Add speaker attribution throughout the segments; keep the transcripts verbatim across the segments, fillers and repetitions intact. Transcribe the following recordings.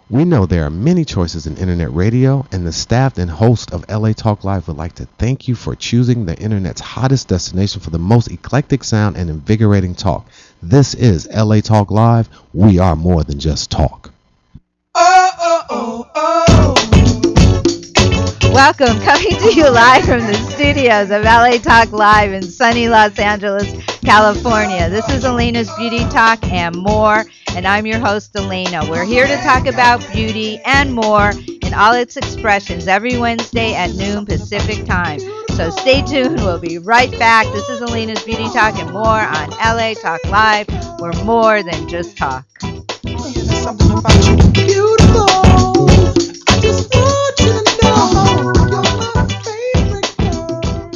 Speaker 1: We know there are many choices in internet radio, and the staff and host of L A Talk Live would like to thank you for choosing the internet's hottest destination for the most eclectic sound and invigorating talk. This is L A Talk Live. We are more than just talk.
Speaker 2: Oh, oh, oh, oh.
Speaker 3: Welcome, coming to you live from the studios of L A Talk Live in sunny Los Angeles, California. This is Alayna's Beauty Talk and more, and I'm your host, Alayna. We're here to talk about beauty and more in all its expressions every Wednesday at noon Pacific time. So stay tuned. We'll be right back. This is Alayna's Beauty Talk and more on L A Talk Live. We're more than just talk.
Speaker 2: There's something about you beautiful. I just want you to know you're my favorite girl.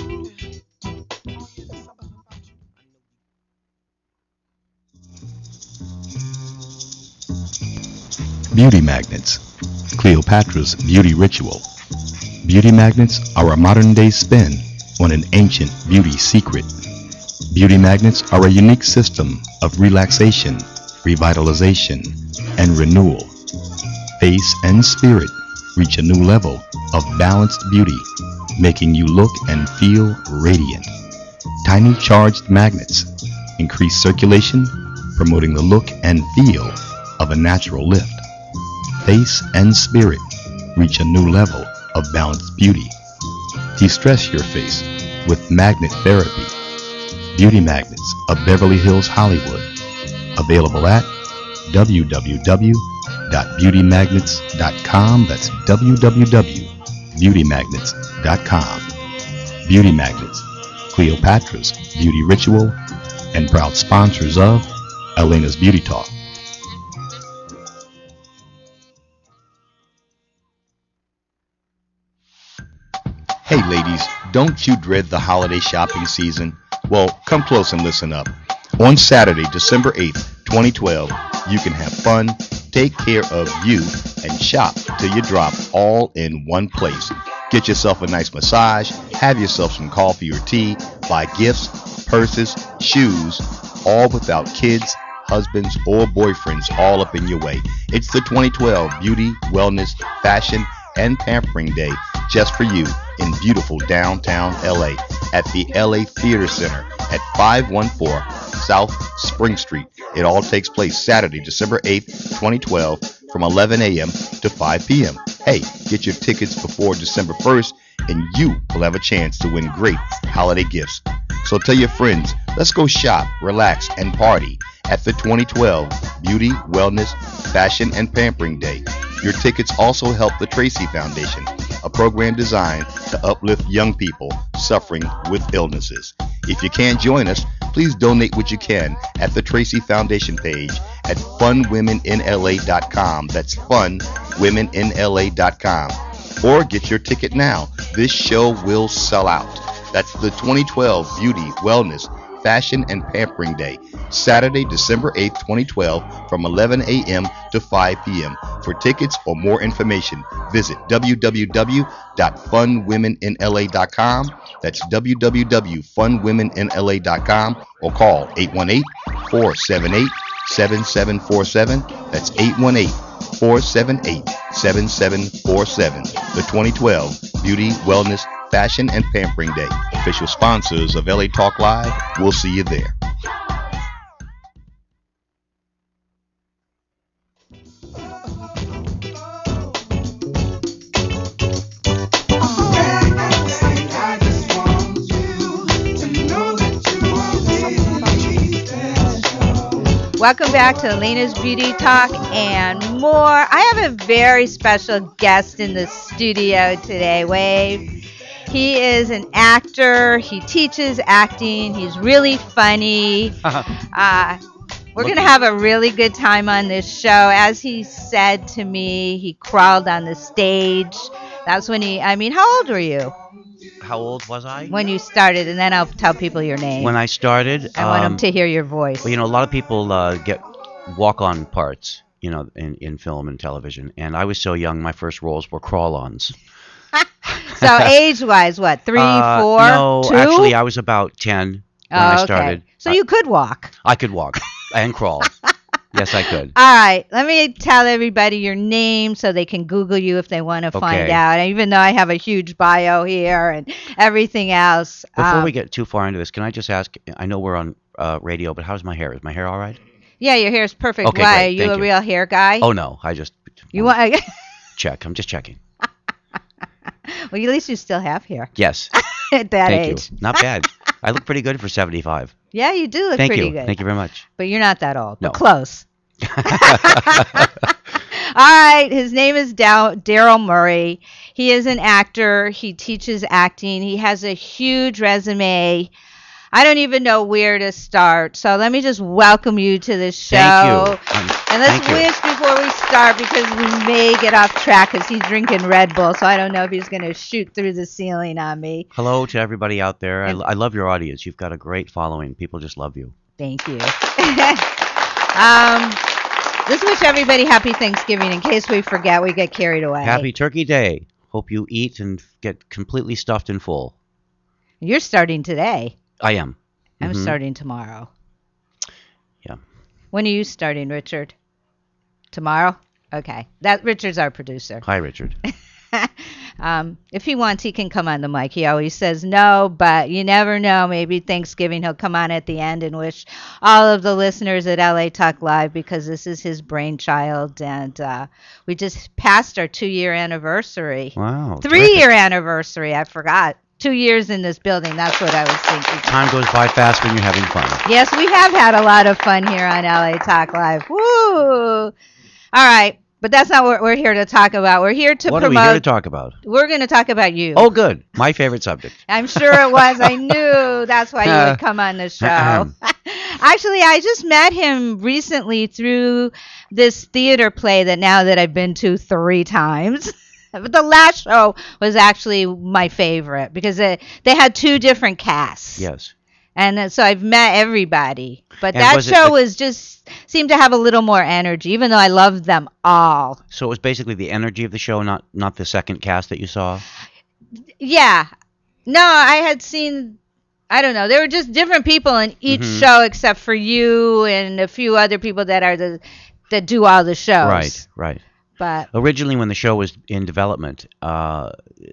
Speaker 4: Beauty magnets, Cleopatra's beauty ritual. Beauty magnets are a modern-day spin on an ancient beauty secret. Beauty magnets are a unique system of relaxation, revitalization, and renewal. Face and spirit reach a new level of balanced beauty, making you look and feel radiant. Tiny charged magnets increase circulation, promoting the look and feel of a natural lift. Face and spirit reach a new level of balanced beauty. De-stress your face with magnet therapy. Beauty Magnets of Beverly Hills, Hollywood. Available at w w w dot beauty magnets dot com. That's w w w dot beauty magnets dot com. Beauty Magnets, Cleopatra's beauty ritual, and proud sponsors of Alayna's Beauty Talk. Hey ladies, don't you dread the holiday shopping season? Well, come close and listen up. On Saturday, December eighth, twenty twelve, you can have fun, take care of you, and shop till you drop all in one place. Get yourself a nice massage, have yourself some coffee or tea, buy gifts, purses, shoes, all without kids, husbands, or boyfriends all up in your way. It's the twenty twelve Beauty, Wellness, Fashion, and Pampering Day just for you in beautiful downtown L A at the L A Theater Center at five one four South Spring Street. It all takes place Saturday, December eighth, twenty twelve from eleven a.m. to five p.m. Hey, get your tickets before December first and you will have a chance to win great holiday gifts. So tell your friends, let's go shop, relax, and party at the twenty twelve Beauty, Wellness, Fashion, and Pampering Day. Your tickets also help the Tracy Foundation, a program designed to uplift young people suffering with illnesses. If you can't join us, please donate what you can at the Tracy Foundation page at fun women in L A dot com. That's fun women in L A dot com. Or get your ticket now. This show will sell out. That's the twenty twelve Beauty, Wellness, Fashion, and Pampering Day, Saturday, December eighth, twenty twelve, from eleven a.m. to five p.m. For tickets or more information, visit w w w dot fun women in L A dot com. That's w w w dot fun women in L A dot com, or call eight one eight, four seven eight, seven seven four seven. That's eight one eight, four seven eight, seven seven four seven. The twenty twelve Beauty, Wellness, Fashion, and Pampering Day. Official sponsors of L A Talk Live. We'll see you there.
Speaker 3: Welcome back to Alayna's Beauty Talk and more. I have a very special guest in the studio today, Wave. He is an actor. He teaches acting. He's really funny. Uh, we're going to have a really good time on this show. As he said to me, he crawled on the stage. That's when he, I mean, how old were you?
Speaker 5: How old was I?
Speaker 3: When you started, and then I'll tell people your name.
Speaker 5: When I started,
Speaker 3: I want
Speaker 5: um,
Speaker 3: them to hear your voice.
Speaker 5: Well, you know, a lot of people uh, get walk-on parts, you know, in, in film and television. And I was so young, my first roles were crawl-ons.
Speaker 3: So age-wise, what, three,
Speaker 5: uh,
Speaker 3: four,
Speaker 5: no,
Speaker 3: two?
Speaker 5: actually, I was about ten when
Speaker 3: oh,
Speaker 5: I
Speaker 3: okay.
Speaker 5: started.
Speaker 3: So you could walk.
Speaker 5: I could walk and crawl. Yes, I could.
Speaker 3: All right, let me tell everybody your name so they can Google you if they want to find
Speaker 5: Okay.
Speaker 3: out. Even though I have a huge bio here and everything else.
Speaker 5: Before
Speaker 3: um,
Speaker 5: we get too far into this, can I just ask? I know we're on uh, radio, but how's my hair? Is my hair all right?
Speaker 3: Yeah, your hair is perfect.
Speaker 5: Okay,
Speaker 3: Why?
Speaker 5: great.
Speaker 3: Are you
Speaker 5: Thank
Speaker 3: a
Speaker 5: you.
Speaker 3: real hair guy?
Speaker 5: Oh no, I just
Speaker 3: You
Speaker 5: wanna
Speaker 3: want?
Speaker 5: check. I'm just checking.
Speaker 3: Well, at least you still have hair
Speaker 5: Yes.
Speaker 3: at that
Speaker 5: Thank
Speaker 3: age.
Speaker 5: you. Not bad. I look pretty good for seventy-five.
Speaker 3: Yeah, you do look
Speaker 5: Thank
Speaker 3: pretty
Speaker 5: you.
Speaker 3: good.
Speaker 5: Thank you very much.
Speaker 3: But you're not that old.
Speaker 5: No.
Speaker 3: But close. All right, his name is Dow- Daryl Murray. He is an actor. He teaches acting. He has a huge resume. I don't even know where to start. So let me just welcome you to the show.
Speaker 5: Thank you. Um,
Speaker 3: And let's
Speaker 5: thank you.
Speaker 3: wish before we start because we may get off track because he's drinking Red Bull. So I don't know if he's going to shoot through the ceiling on me.
Speaker 5: Hello to everybody out there. I,
Speaker 3: And-
Speaker 5: I love your audience. You've got a great following. People just love you.
Speaker 3: Thank you. um, let's wish everybody happy Thanksgiving in case we forget, we get carried away.
Speaker 5: Happy Turkey Day. Hope you eat and get completely stuffed and full.
Speaker 3: You're starting today.
Speaker 5: I am.
Speaker 3: I'm
Speaker 5: Mhm.
Speaker 3: starting tomorrow.
Speaker 5: Yeah.
Speaker 3: When are you starting, Richard? Tomorrow? Okay. That Richard's our producer.
Speaker 5: Hi, Richard.
Speaker 3: um, if he wants, he can come on the mic. He always says no, but you never know. Maybe Thanksgiving he'll come on at the end and wish all of the listeners at L A Talk Live because this is his brainchild, and uh, we just passed our two-year anniversary.
Speaker 5: Wow.
Speaker 3: Three-year anniversary. I forgot. Two years in this building. That's what I was thinking.
Speaker 5: Time goes by fast when you're having fun.
Speaker 3: Yes, we have had a lot of fun here on L A Talk Live. Woo! All right, but that's not what we're here to talk about. We're here to
Speaker 5: What are
Speaker 3: promote.
Speaker 5: we here to talk about?
Speaker 3: We're going to talk about you.
Speaker 5: Oh, good. My favorite subject.
Speaker 3: I'm sure it was. I knew that's why you would come on the show. Actually, I just met him recently through this theater play that now that I've been to three times. But the last show was actually my favorite because it, they had two different casts.
Speaker 5: Yes.
Speaker 3: And then- so I've met everybody. But
Speaker 5: And
Speaker 3: that
Speaker 5: was it
Speaker 3: show
Speaker 5: the-
Speaker 3: was just seemed to have a little more energy, even though I loved them all.
Speaker 5: So it was basically the energy of the show, not not the second cast that you saw.
Speaker 3: Yeah. No, I had seen, I don't know, there were just different people in each
Speaker 5: Mhm.
Speaker 3: show except for you and a few other people that are the that do all the shows.
Speaker 5: Right. Right.
Speaker 3: But
Speaker 5: Originally, when the show was in development, uh,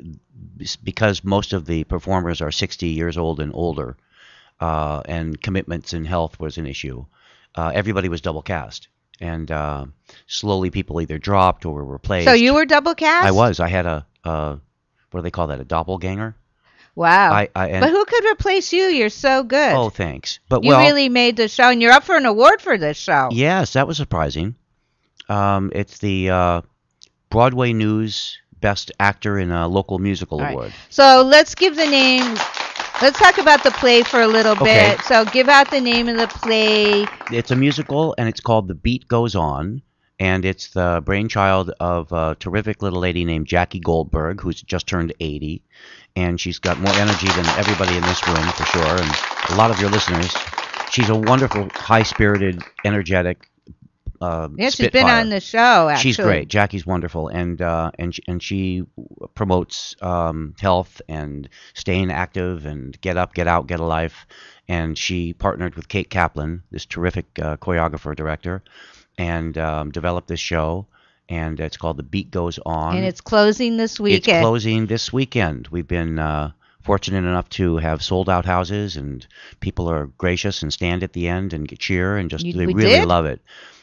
Speaker 5: s- because most of the performers are sixty years old and older, uh, and commitments in health was an issue, uh, everybody was double cast. And uh, slowly people either dropped or were replaced.
Speaker 3: so you were double cast?
Speaker 5: I was. I had a, uh, what do they call that, a doppelganger?
Speaker 3: Wow.
Speaker 5: I, I, and,
Speaker 3: but who could replace you? You're so good.
Speaker 5: oh, thanks. But
Speaker 3: you
Speaker 5: well,
Speaker 3: really made the show, and you're up for an award for this show.
Speaker 5: yes, that was surprising. Um, it's the uh, Broadway News Best Actor in a Local Musical
Speaker 3: All right.
Speaker 5: Award.
Speaker 3: So let's give the name. Let's talk about the play for a little
Speaker 5: Okay.
Speaker 3: bit. So give out the name of the play.
Speaker 5: It's a musical, and it's called The Beat Goes On, and it's the brainchild of a terrific little lady named Jackie Goldberg, who's just turned eighty, and she's got more energy than everybody in this room, for sure, and a lot of your listeners. She's a wonderful, high-spirited, energetic uh,
Speaker 3: Yeah, she's
Speaker 5: spitfire.
Speaker 3: been on the show. Actually,
Speaker 5: She's great. Jackie's wonderful, and uh, and and she promotes um, health and staying active and get up, get out, get a life. And she partnered with Kate Kaplan, this terrific uh, choreographer director, and um, developed this show. And it's called The Beat Goes On.
Speaker 3: And it's closing this weekend.
Speaker 5: It's closing this weekend. We've been uh, fortunate enough to have sold out houses, and people are gracious and stand at the end and get cheer and just
Speaker 3: You-
Speaker 5: they
Speaker 3: we
Speaker 5: really
Speaker 3: did?
Speaker 5: love it.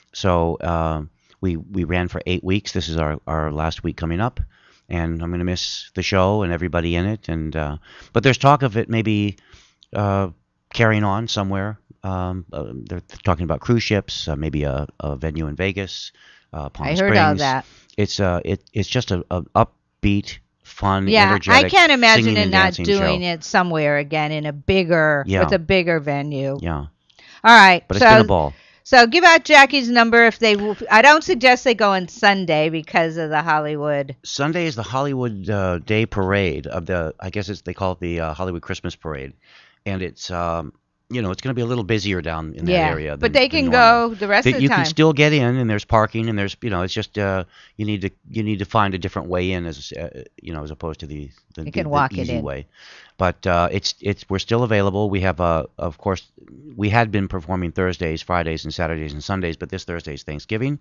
Speaker 5: So uh, we we ran for eight weeks. This is our, our last week coming up, and I'm going to miss the show and everybody in it. And uh, but there's talk of it maybe uh, carrying on somewhere. Um, uh, they're talking about cruise ships, uh, maybe a, a venue in Vegas, uh, Palm
Speaker 3: I
Speaker 5: Springs.
Speaker 3: heard all that.
Speaker 5: It's uh it it's just a, a upbeat, fun,
Speaker 3: Yeah,
Speaker 5: energetic.
Speaker 3: I can't imagine
Speaker 5: singing
Speaker 3: it
Speaker 5: and
Speaker 3: not
Speaker 5: dancing
Speaker 3: doing
Speaker 5: show.
Speaker 3: it somewhere again in a bigger,
Speaker 5: Yeah.
Speaker 3: with a bigger venue.
Speaker 5: Yeah,
Speaker 3: All right.
Speaker 5: but
Speaker 3: so,
Speaker 5: it's been a ball.
Speaker 3: So give out Jackie's number if they. w- I don't suggest they go on Sunday because of the Hollywood.
Speaker 5: Sunday is the Hollywood uh, Day Parade of the. I guess it's they call it the uh, Hollywood Christmas Parade, and it's um you know it's going to be a little busier down in that
Speaker 3: Yeah,
Speaker 5: area.
Speaker 3: but
Speaker 5: than-
Speaker 3: they
Speaker 5: than
Speaker 3: can
Speaker 5: normal.
Speaker 3: go the rest
Speaker 5: They-
Speaker 3: of the
Speaker 5: you
Speaker 3: time.
Speaker 5: can still get in, and there's parking, and there's you know it's just uh you need to you need to find a different way in as uh, you know as opposed to the the,
Speaker 3: You
Speaker 5: the,
Speaker 3: can
Speaker 5: the
Speaker 3: walk it
Speaker 5: easy
Speaker 3: in.
Speaker 5: way. But uh, it's it's we're still available. We have uh, of course we had been performing Thursdays, Fridays, and Saturdays and Sundays, but this Thursday is Thanksgiving,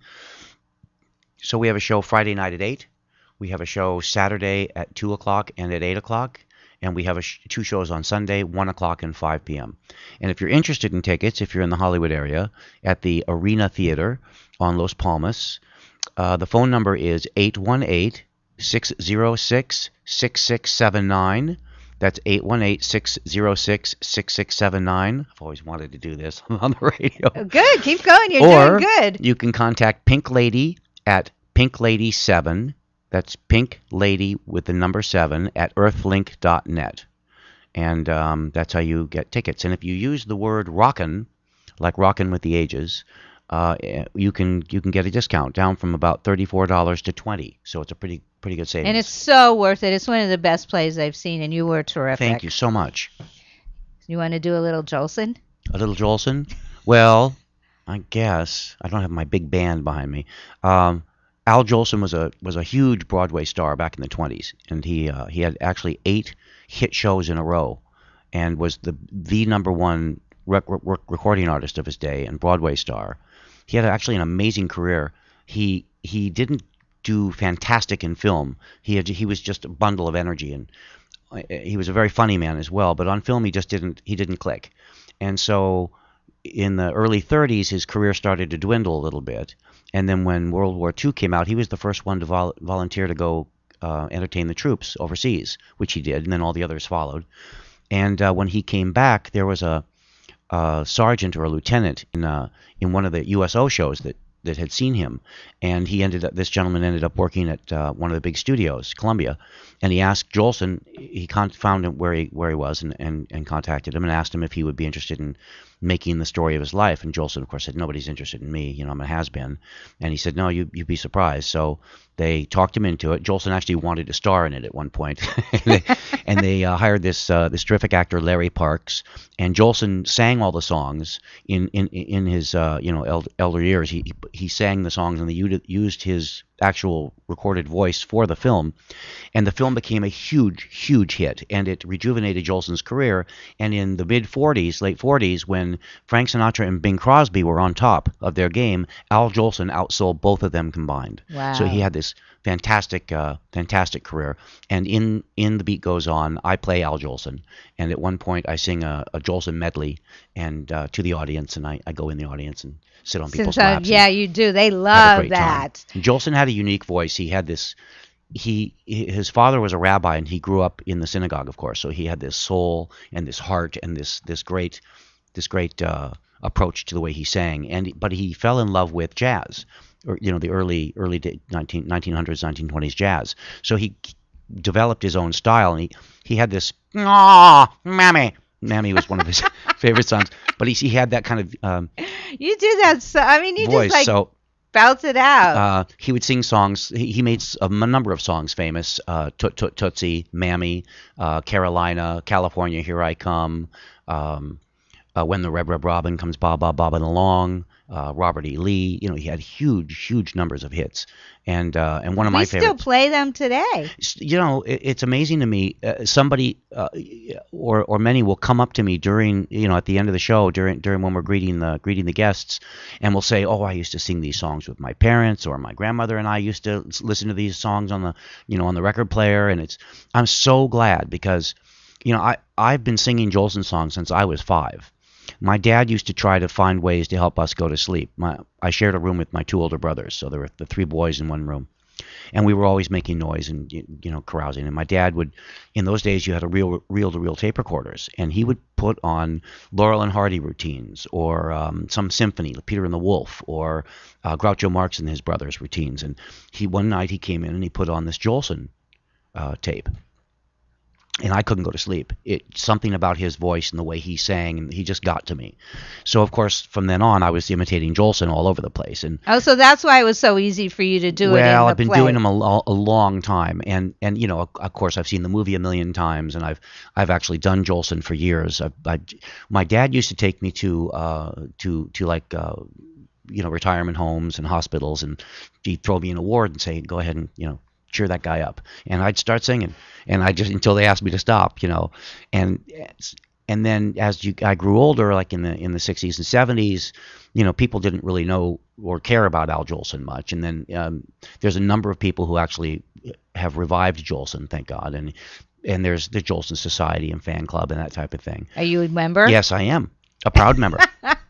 Speaker 5: so we have a show Friday night at eight. We have a show Saturday at two o'clock and at eight o'clock. And we have a sh- two shows on Sunday, one o'clock and five p.m. And if you're interested in tickets, if you're in the Hollywood area, at the Arena Theater on Los Palmas, uh, the phone number is eight one eight, six zero six, six six seven nine. That's eight one eight, six zero six, six six seven nine. I've always wanted to do this on the radio.
Speaker 3: Oh, good. Keep going. You're
Speaker 5: Or
Speaker 3: doing good.
Speaker 5: you can contact Pink Lady at pink lady seven. That's Pink Lady with the number seven at earthlink dot net. And um, that's how you get tickets. And if you use the word rockin', like rockin' with the ages, uh, you can you can get a discount down from about thirty-four dollars to twenty dollars. So it's a pretty pretty good savings.
Speaker 3: And it's so worth it. It's one of the best plays I've seen, and you were terrific.
Speaker 5: Thank you so much.
Speaker 3: You want to do a little Jolson?
Speaker 5: A little Jolson? Well, I guess. I don't have my big band behind me. Um, Al Jolson was a was a huge Broadway star back in the twenties, and he uh, he had actually eight hit shows in a row, and was the the number one rec- rec- recording artist of his day and Broadway star. He had actually an amazing career. He he didn't do fantastic in film. He had, he was just a bundle of energy, and uh, he was a very funny man as well. But on film, he just didn't he didn't click, and so in the early thirties, his career started to dwindle a little bit. And then when World War Two came out, he was the first one to vol- volunteer to go uh, entertain the troops overseas, which he did, and then all the others followed. And uh, when he came back, there was a, a sergeant or a lieutenant in uh, in one of the U S O shows that, that had seen him, and he ended up. This gentleman ended up working at uh, one of the big studios, Columbia, and he asked Jolson. He con- found him where he where he was and, and, and contacted him and asked him if he would be interested in making the story of his life. And Jolson, of course, said, nobody's interested in me. You know, I'm a has-been. And he said, no, you, you'd be surprised. So they talked him into it. Jolson actually wanted to star in it at one point. and they, and they uh, hired this uh, this terrific actor, Larry Parks. And Jolson sang all the songs in in, in his uh, you know elder, elder years. He, he sang the songs, and they used his actual recorded voice for the film. And the film became a huge, huge hit, and it rejuvenated Jolson's career. And in the mid-forties, late forties, when Frank Sinatra and Bing Crosby were on top of their game, Al Jolson outsold both of them combined.
Speaker 3: Wow.
Speaker 5: So he had this fantastic, uh, fantastic career. And in, in The Beat Goes On, I play Al Jolson. And at one point, I sing a, a Jolson medley and uh, to the audience, and I, I go in the audience and sit on people's
Speaker 3: Since, uh,
Speaker 5: laps.
Speaker 3: yeah,
Speaker 5: and
Speaker 3: you do. They
Speaker 5: have a
Speaker 3: love
Speaker 5: great time.
Speaker 3: that.
Speaker 5: And Jolson had a unique voice. He had this. He his father was a rabbi, and he grew up in the synagogue, of course. So he had this soul and this heart and this this great this great uh, approach to the way he sang. And but he fell in love with jazz, or you know the early early day, nineteen, nineteen hundreds, nineteen twenties jazz. So he developed his own style, and he he had this ah mammy. Mammy was one of his favorite songs, but he he had that kind of um,
Speaker 3: You do that. So, I mean, you
Speaker 5: voice.
Speaker 3: just like
Speaker 5: So
Speaker 3: belt it out.
Speaker 5: uh, he would sing songs. He, he made s- a m- number of songs famous: uh, Toot Toot Tootsie, Mammy, uh, Carolina, California, Here I Come, um, uh, When the Reb Reb Robin Comes Bob Bob Bobbing Along, uh, Robert E. Lee. You know, he had huge, huge numbers of hits, and uh, and one of
Speaker 3: we
Speaker 5: my
Speaker 3: still
Speaker 5: favorites.
Speaker 3: play them today.
Speaker 5: S- You know, it, it's amazing to me. Uh, somebody uh, or or many will come up to me during, you know, at the end of the show, during during when we're greeting the greeting the guests, and will say, "Oh, I used to sing these songs with my parents, or my grandmother and I used to s- listen to these songs on the, you know, on the record player." And it's, I'm so glad because, you know, I I've been singing Jolson songs since I was five. My dad used to try to find ways to help us go to sleep. My I shared a room with my two older brothers, so there were the three boys in one room. And we were always making noise and y- you know carousing. And my dad would, in those days, you had a real reel-to-reel tape recorders, and he would put on Laurel and Hardy routines, or um, some symphony, Peter and the Wolf, or uh, Groucho Marx and his brothers routines. And he one night he came in and he put on this Jolson uh, tape, and I couldn't go to sleep. It something about his voice and the way he sang, and he just got to me. So of course, from then on, I was imitating Jolson all over the place, and
Speaker 3: Oh, so that's why it was so easy for you to do it in
Speaker 5: well,
Speaker 3: the
Speaker 5: I've been
Speaker 3: play.
Speaker 5: doing them a, lo- a long time, and and you know, of, of course, I've seen the movie a million times, and I've I've actually done Jolson for years. I, I, my dad used to take me to uh to to like uh you know retirement homes and hospitals, and he'd throw me an award and say, "Go ahead and you know cheer that guy up, and I'd start singing, and I just until they asked me to stop, you know, and and then as you I grew older, like in the in the sixties and seventies, you know, people didn't really know or care about Al Jolson much, and then um, there's a number of people who actually have revived Jolson, thank God, and and there's the Jolson Society and fan club and that type of thing.
Speaker 3: Are you a member?
Speaker 5: Yes, I am a proud member.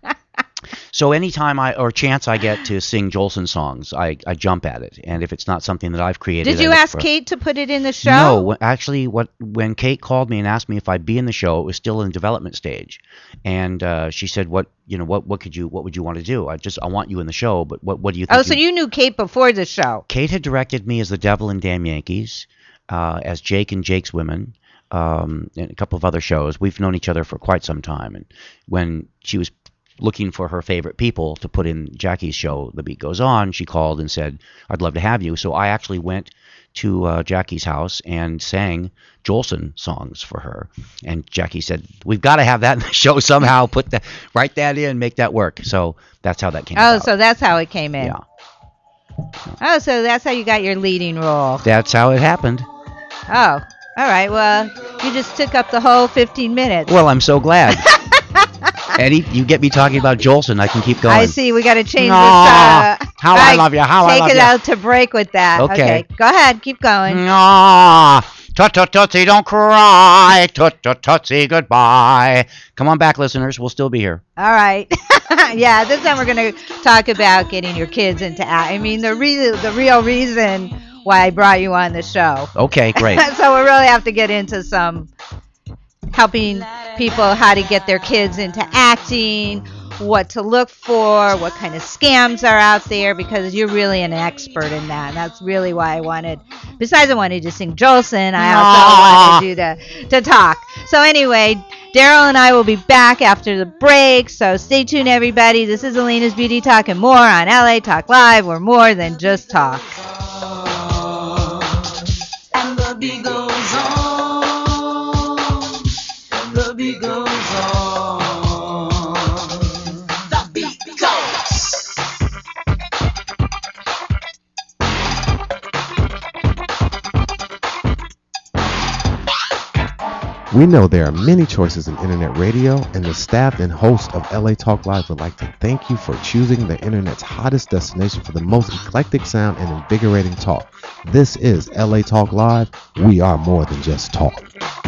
Speaker 5: So anytime I or chance I get to sing Jolson songs, I, I jump at it. And if it's not something that I've created,
Speaker 3: Did you
Speaker 5: I look
Speaker 3: ask
Speaker 5: for-
Speaker 3: Kate to put it in the show?
Speaker 5: No, wh- actually, what when Kate called me and asked me if I'd be in the show, it was still in development stage, and uh, she said, "What you know, what what could you what would you want to do? I just I want you in the show, but what what do you think?"
Speaker 3: Oh, so you knew Kate before the show.
Speaker 5: Kate had directed me as the Devil in Damn Yankees, uh, as Jake and Jake's Women, um, and a couple of other shows. We've known each other for quite some time, and when she was looking for her favorite people to put in Jackie's show, The Beat Goes On, she called and said, "I'd love to have you." So I actually went to uh, Jackie's house and sang Jolson songs for her. And Jackie said, "We've got to have that in the show somehow. Put that, write that in, make that work." So that's how that came
Speaker 3: Oh,
Speaker 5: about.
Speaker 3: so that's how it came in.
Speaker 5: Yeah,
Speaker 3: Oh, so that's how you got your leading role.
Speaker 5: that's how it happened.
Speaker 3: Oh, all right. Well, you just took up the whole fifteen minutes.
Speaker 5: Well, I'm so glad. Eddie, you get me talking about Jolson, I can keep going.
Speaker 3: I see. We got to change
Speaker 5: Aw,
Speaker 3: this. Uh,
Speaker 5: how I love you, how I
Speaker 3: take
Speaker 5: love
Speaker 3: it
Speaker 5: you.
Speaker 3: out to break with that.
Speaker 5: Okay.
Speaker 3: Go ahead. Keep going.
Speaker 5: Ah, tut tut tootsie, don't cry. Tut tut tootsie, goodbye. Come on back, listeners. We'll still be here.
Speaker 3: All right. Yeah, this time we're going to talk about getting your kids into act. I mean, the reason, the real reason why I brought you on the show.
Speaker 5: Okay, great.
Speaker 3: So we really have to get into some helping people how to get their kids into acting, what to look for, what kind of scams are out there, because you're really an expert in that. And that's really why I wanted, besides I wanted to sing Jolson, I also wanted you to, to talk. So anyway, Daryl and I will be back after the break, so stay tuned, everybody. This is Alayna's Beauty Talk and more on L A Talk Live. We're more than just talk.
Speaker 2: And the beat goes on. The beat goes on. The beat goes.
Speaker 1: We know there are many choices in internet radio, and the staff and host of L A Talk Live would like to thank you for choosing the internet's hottest destination for the most eclectic sound and invigorating talk. This is L A Talk Live. We are more than just talk.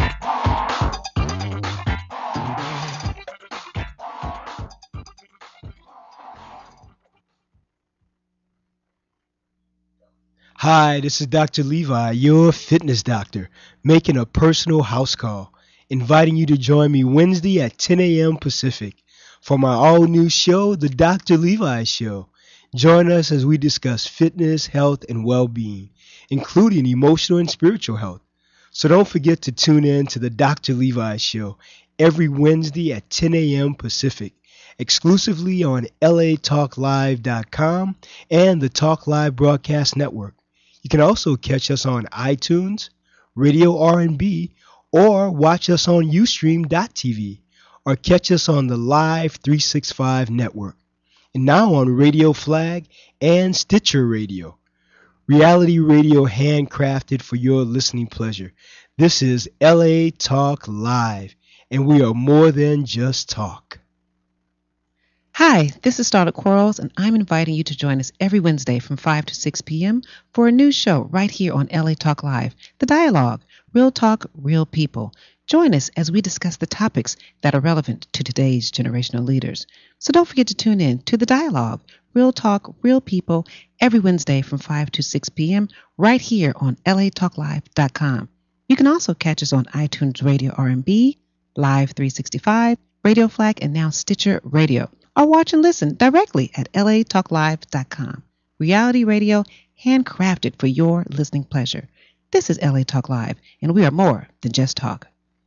Speaker 6: Hi, this is Doctor Levi, your fitness doctor, making a personal house call, inviting you to join me Wednesday at ten a.m. Pacific for my all-new show, The Doctor Levi Show. Join us as we discuss fitness, health, and well-being, including emotional and spiritual health. So don't forget to tune in to The Doctor Levi Show every Wednesday at ten a.m. Pacific, exclusively on L A talk live dot com and the Talk Live Broadcast Network. You can also catch us on iTunes, Radio R and B, or watch us on ustream dot t v, or catch us on the Live three sixty-five network, and now on Radio Flag and Stitcher Radio. Reality radio handcrafted for your listening pleasure. This is L A Talk Live, and we are more than just talk.
Speaker 7: Hi, this is Starlet Quarles, and I'm inviting you to join us every Wednesday from five to six p.m. for a new show right here on L A Talk Live, The Dialogue, Real Talk, Real People. Join us as we discuss the topics that are relevant to today's generational leaders. So don't forget to tune in to The Dialogue, Real Talk, Real People, every Wednesday from five to six p.m. right here on L A talk live dot com. You can also catch us on iTunes Radio R and B, Live three sixty-five, Radio Flag, and now Stitcher Radio. Or watch and listen directly at L A talk live dot com. Reality radio handcrafted for your listening pleasure. This is L A Talk Live, and we are more than just talk.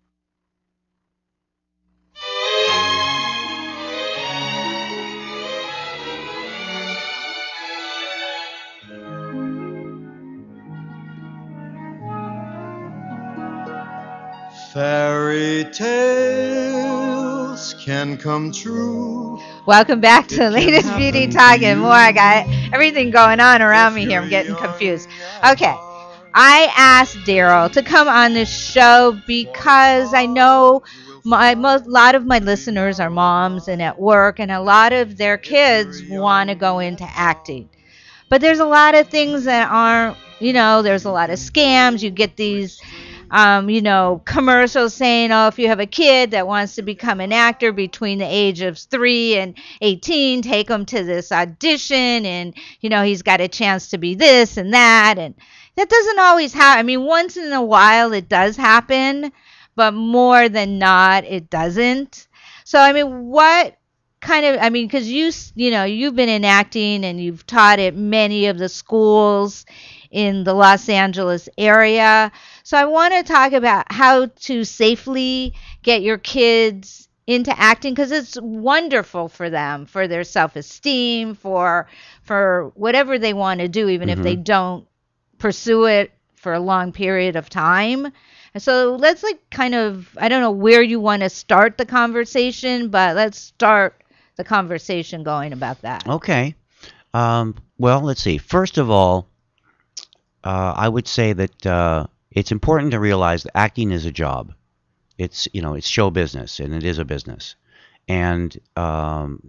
Speaker 8: Fairy tales can come true.
Speaker 3: Welcome back to Latest Beauty Talk and more. I got everything going on around me here. I'm getting confused. Okay. I asked Daryl to come on this show because I know my a lot of my listeners are moms and at work, and a lot of their kids want to go into acting. But there's a lot of things that aren't, you know, there's a lot of scams. You get these, um, you know, commercials saying, oh, if you have a kid that wants to become an actor between the age of three and eighteen, take him to this audition and, you know, he's got a chance to be this and that. And that doesn't always happen. I mean, once in a while it does happen, but more than not, it doesn't. So, I mean, what kind of, I mean, because you you know you've been in acting and you've taught at many of the schools in the Los Angeles area. So I want to talk about how to safely get your kids into acting, because it's wonderful for them, for their self-esteem, for for whatever they want to do, even if they
Speaker 5: Mm-hmm.
Speaker 3: don't pursue it for a long period of time. And so let's like kind of, I don't know where you want to start the conversation, but let's start the conversation going about that.
Speaker 5: Okay. Um, well, let's see. First of all, uh, I would say that uh, it's important to realize that acting is a job. It's you know it's show business, and it is a business. And um,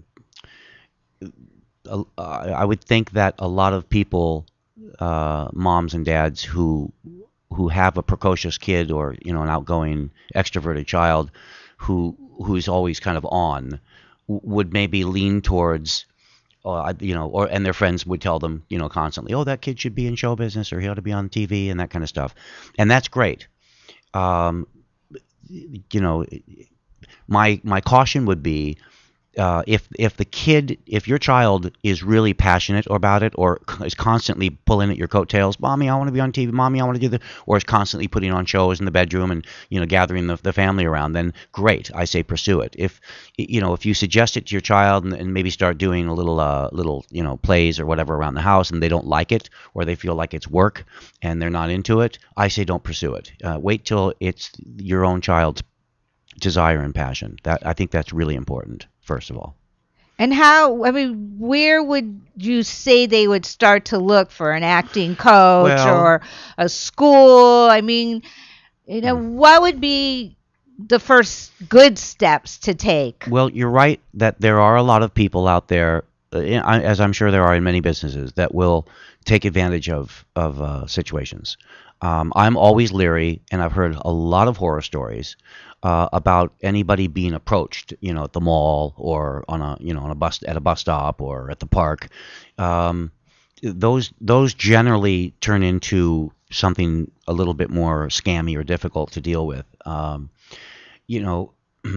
Speaker 5: uh, I would think that a lot of people, uh, moms and dads who who have a precocious kid, or you know an outgoing, extroverted child, who who's always kind of on, w- would maybe lean towards, uh, you know, or and their friends would tell them, you know, constantly, oh, that kid should be in show business, or he ought to be on T V, and that kind of stuff, and that's great. Um, you know, my my caution would be, uh, if if the kid, if your child is really passionate about it, or is constantly pulling at your coattails, mommy, I want to be on T V, mommy, I want to do this, or is constantly putting on shows in the bedroom and you know gathering the, the family around, then great, I say pursue it. If you know if you suggest it to your child, and, and maybe start doing a little uh, little you know plays or whatever around the house, and they don't like it, or they feel like it's work and they're not into it, I say don't pursue it. Uh, wait till it's your own child's desire and passion. That I think that's really important, first of all.
Speaker 3: And how, I mean, where would you say they would start to look for an acting coach
Speaker 5: Well,
Speaker 3: or a school? I mean, you know, what would be the first good steps to take?
Speaker 5: well, you're right that there are a lot of people out there, uh, in- I- as I'm sure there are in many businesses, that will take advantage of of uh, situations. Um, I'm always leery, and I've heard a lot of horror stories uh, about anybody being approached, you know, at the mall, or on a you know on a bus at a bus stop, or at the park. Um, those those generally turn into something a little bit more scammy or difficult to deal with. Um, you know,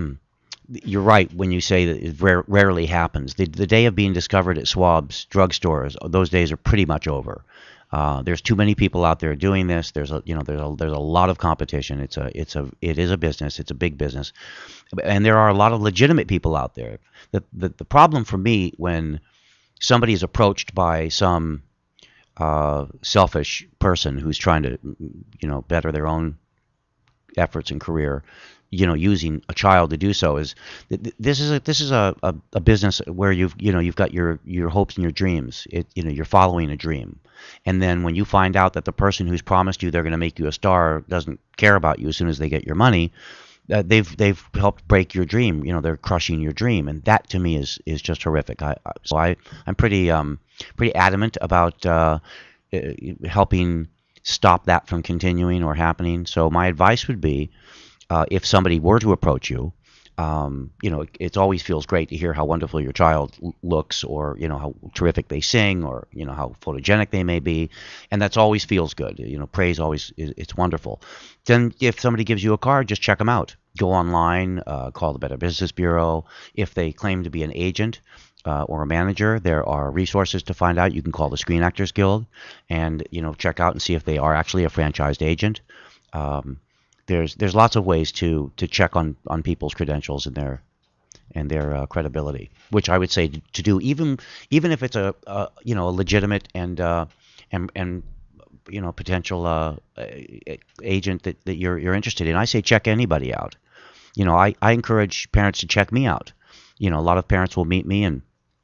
Speaker 5: you're right when you say that it rare, rarely happens. The, the day of being discovered at Schwab's drugstores, those days are pretty much over. Uh, there's too many people out there doing this. There's a you know there's a there's a lot of competition. It's a it's a it is a business. It's a big business, and there are a lot of legitimate people out there. The the, the problem for me, when somebody is approached by some uh, selfish person who's trying to you know better their own efforts and career, you know, using a child to do so, is th- th- this is a this is a, a, a business where you've you know you've got your your hopes and your dreams. It you know you're following a dream, and then when you find out that the person who's promised you they're going to make you a star doesn't care about you as soon as they get your money, uh, they've they've helped break your dream. You know, they're crushing your dream, and that to me is is just horrific. I, I so I I'm pretty um pretty adamant about uh, uh, helping stop that from continuing or happening. So my advice would be, uh, if somebody were to approach you, um, you know, it, it always feels great to hear how wonderful your child l- looks, or you know how terrific they sing, or you know how photogenic they may be, and that's always feels good. You know, praise always is, it's wonderful. Then if somebody gives you a card, just check them out. Go online, uh, call the Better Business Bureau. If they claim to be an agent, uh, or a manager, there are resources to find out. You can call the Screen Actors Guild, and you know check out and see if they are actually a franchised agent. Um, there's there's lots of ways to to check on on people's credentials and their and their uh, credibility, which I would say to, to do, even even if it's a, a you know a legitimate and uh, and and you know potential uh, a- agent that, that you're you're interested in. I say check anybody out. You know, I, I encourage parents to check me out. You know, a lot of parents will meet me and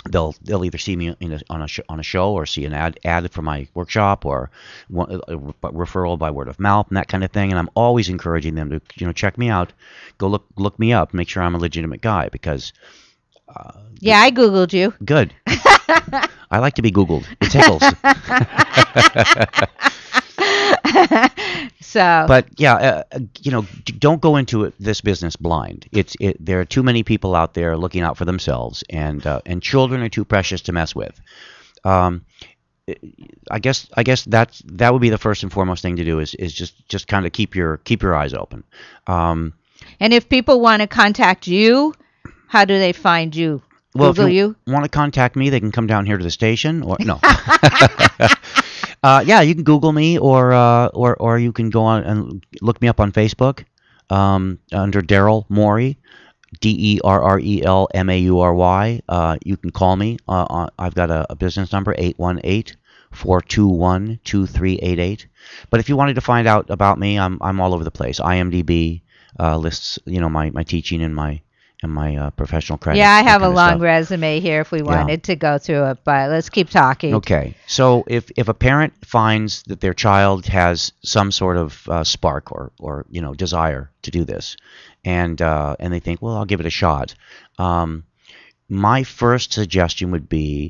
Speaker 5: they'll they'll either see me in a, on a sh- on a show or see an ad ad for my workshop or one, a referral by word of mouth and that kind of thing. And I'm always encouraging them to you know check me out, go look look me up, make sure I'm a legitimate guy because
Speaker 3: Yeah, I Googled you.
Speaker 5: good. I like to be Googled. It tickles.
Speaker 3: So,
Speaker 5: But yeah, uh, uh, you know, d- don't go into it, this business blind. It's it. There are too many people out there looking out for themselves, and uh, and children are too precious to mess with. Um, I guess I guess that's that would be the first and foremost thing to do is is just just kind of keep your keep your eyes open. Um,
Speaker 3: and if people want to contact you, how do they find you?
Speaker 5: well,
Speaker 3: Google
Speaker 5: if you,
Speaker 3: you?
Speaker 5: want to contact me, they can come down here to the station or no. Uh, yeah, you can Google me, or uh, or or you can go on and look me up on Facebook um, under Daryl Morey, D E R R E L M A U R Y. Uh, you can call me. Uh, on, I've got a, a business number eight one eight, four two one, two three eight eight. But if you wanted to find out about me, I'm I'm all over the place. IMDb uh, lists you know my, my teaching and my and my uh, professional credits.
Speaker 3: Yeah, I
Speaker 5: that
Speaker 3: have a
Speaker 5: kind of
Speaker 3: long
Speaker 5: stuff.
Speaker 3: resume here if we wanted to go through it, but let's keep talking.
Speaker 5: Okay, so if, if a parent finds that their child has some sort of uh, spark or, or you know desire to do this, and uh, and they think, well, I'll give it a shot. Um, my first suggestion would be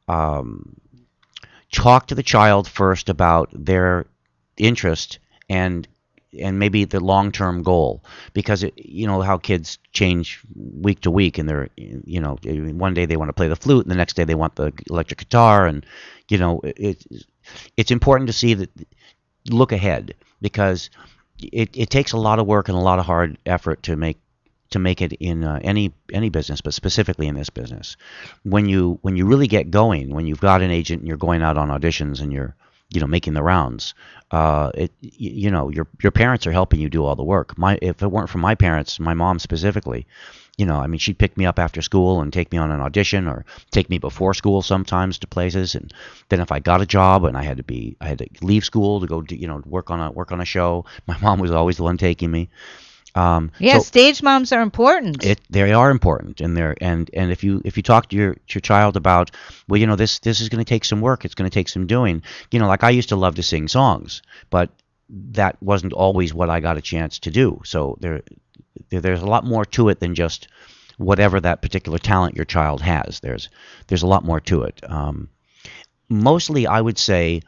Speaker 5: um, talk to the child first about their interest and and maybe the long-term goal, because it, you know how kids change week to week, and they're you know one day they want to play the flute and the next day they want the electric guitar, and you know it, it's important to see that, look ahead, because it, it takes a lot of work and a lot of hard effort to make to make it in uh, any any business, but specifically in this business. When you when you really get going, when you've got an agent and you're going out on auditions and you're you know making the rounds, uh, it you know your your parents are helping you do all the work. My if it weren't for my parents, my mom specifically, you know, I mean, she'd pick me up after school and take me on an audition, or take me before school sometimes to places. And then if I got a job and I had to be, I had to leave school to go, do, you know, work on a work on a show, my mom was always the one taking me. Um,
Speaker 3: Yeah,
Speaker 5: so
Speaker 3: stage moms are important.
Speaker 5: it they are important, and they're and and if you if you talk to your to your child about, well, you know, this this is going to take some work, it's going to take some doing. You know, like I used to love to sing songs, but that wasn't always what I got a chance to do. So there. There's a lot more to it than just whatever that particular talent your child has. There's there's a lot more to it. Um, mostly, I would say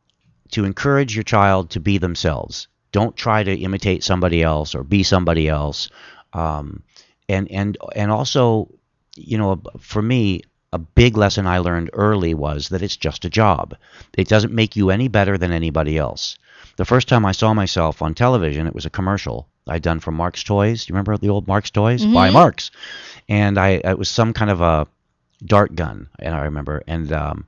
Speaker 5: to encourage your child to be themselves. Don't try to imitate somebody else or be somebody else. Um, and and and also, you know, for me, a big lesson I learned early was that it's just a job. It doesn't make you any better than anybody else. The first time I saw myself on television, it was a commercial I'd done for Mark's Toys. You remember the old Mark's Toys?
Speaker 3: Mhm.
Speaker 5: By Mark's. And I it was some kind of a dart gun, and I remember. And um,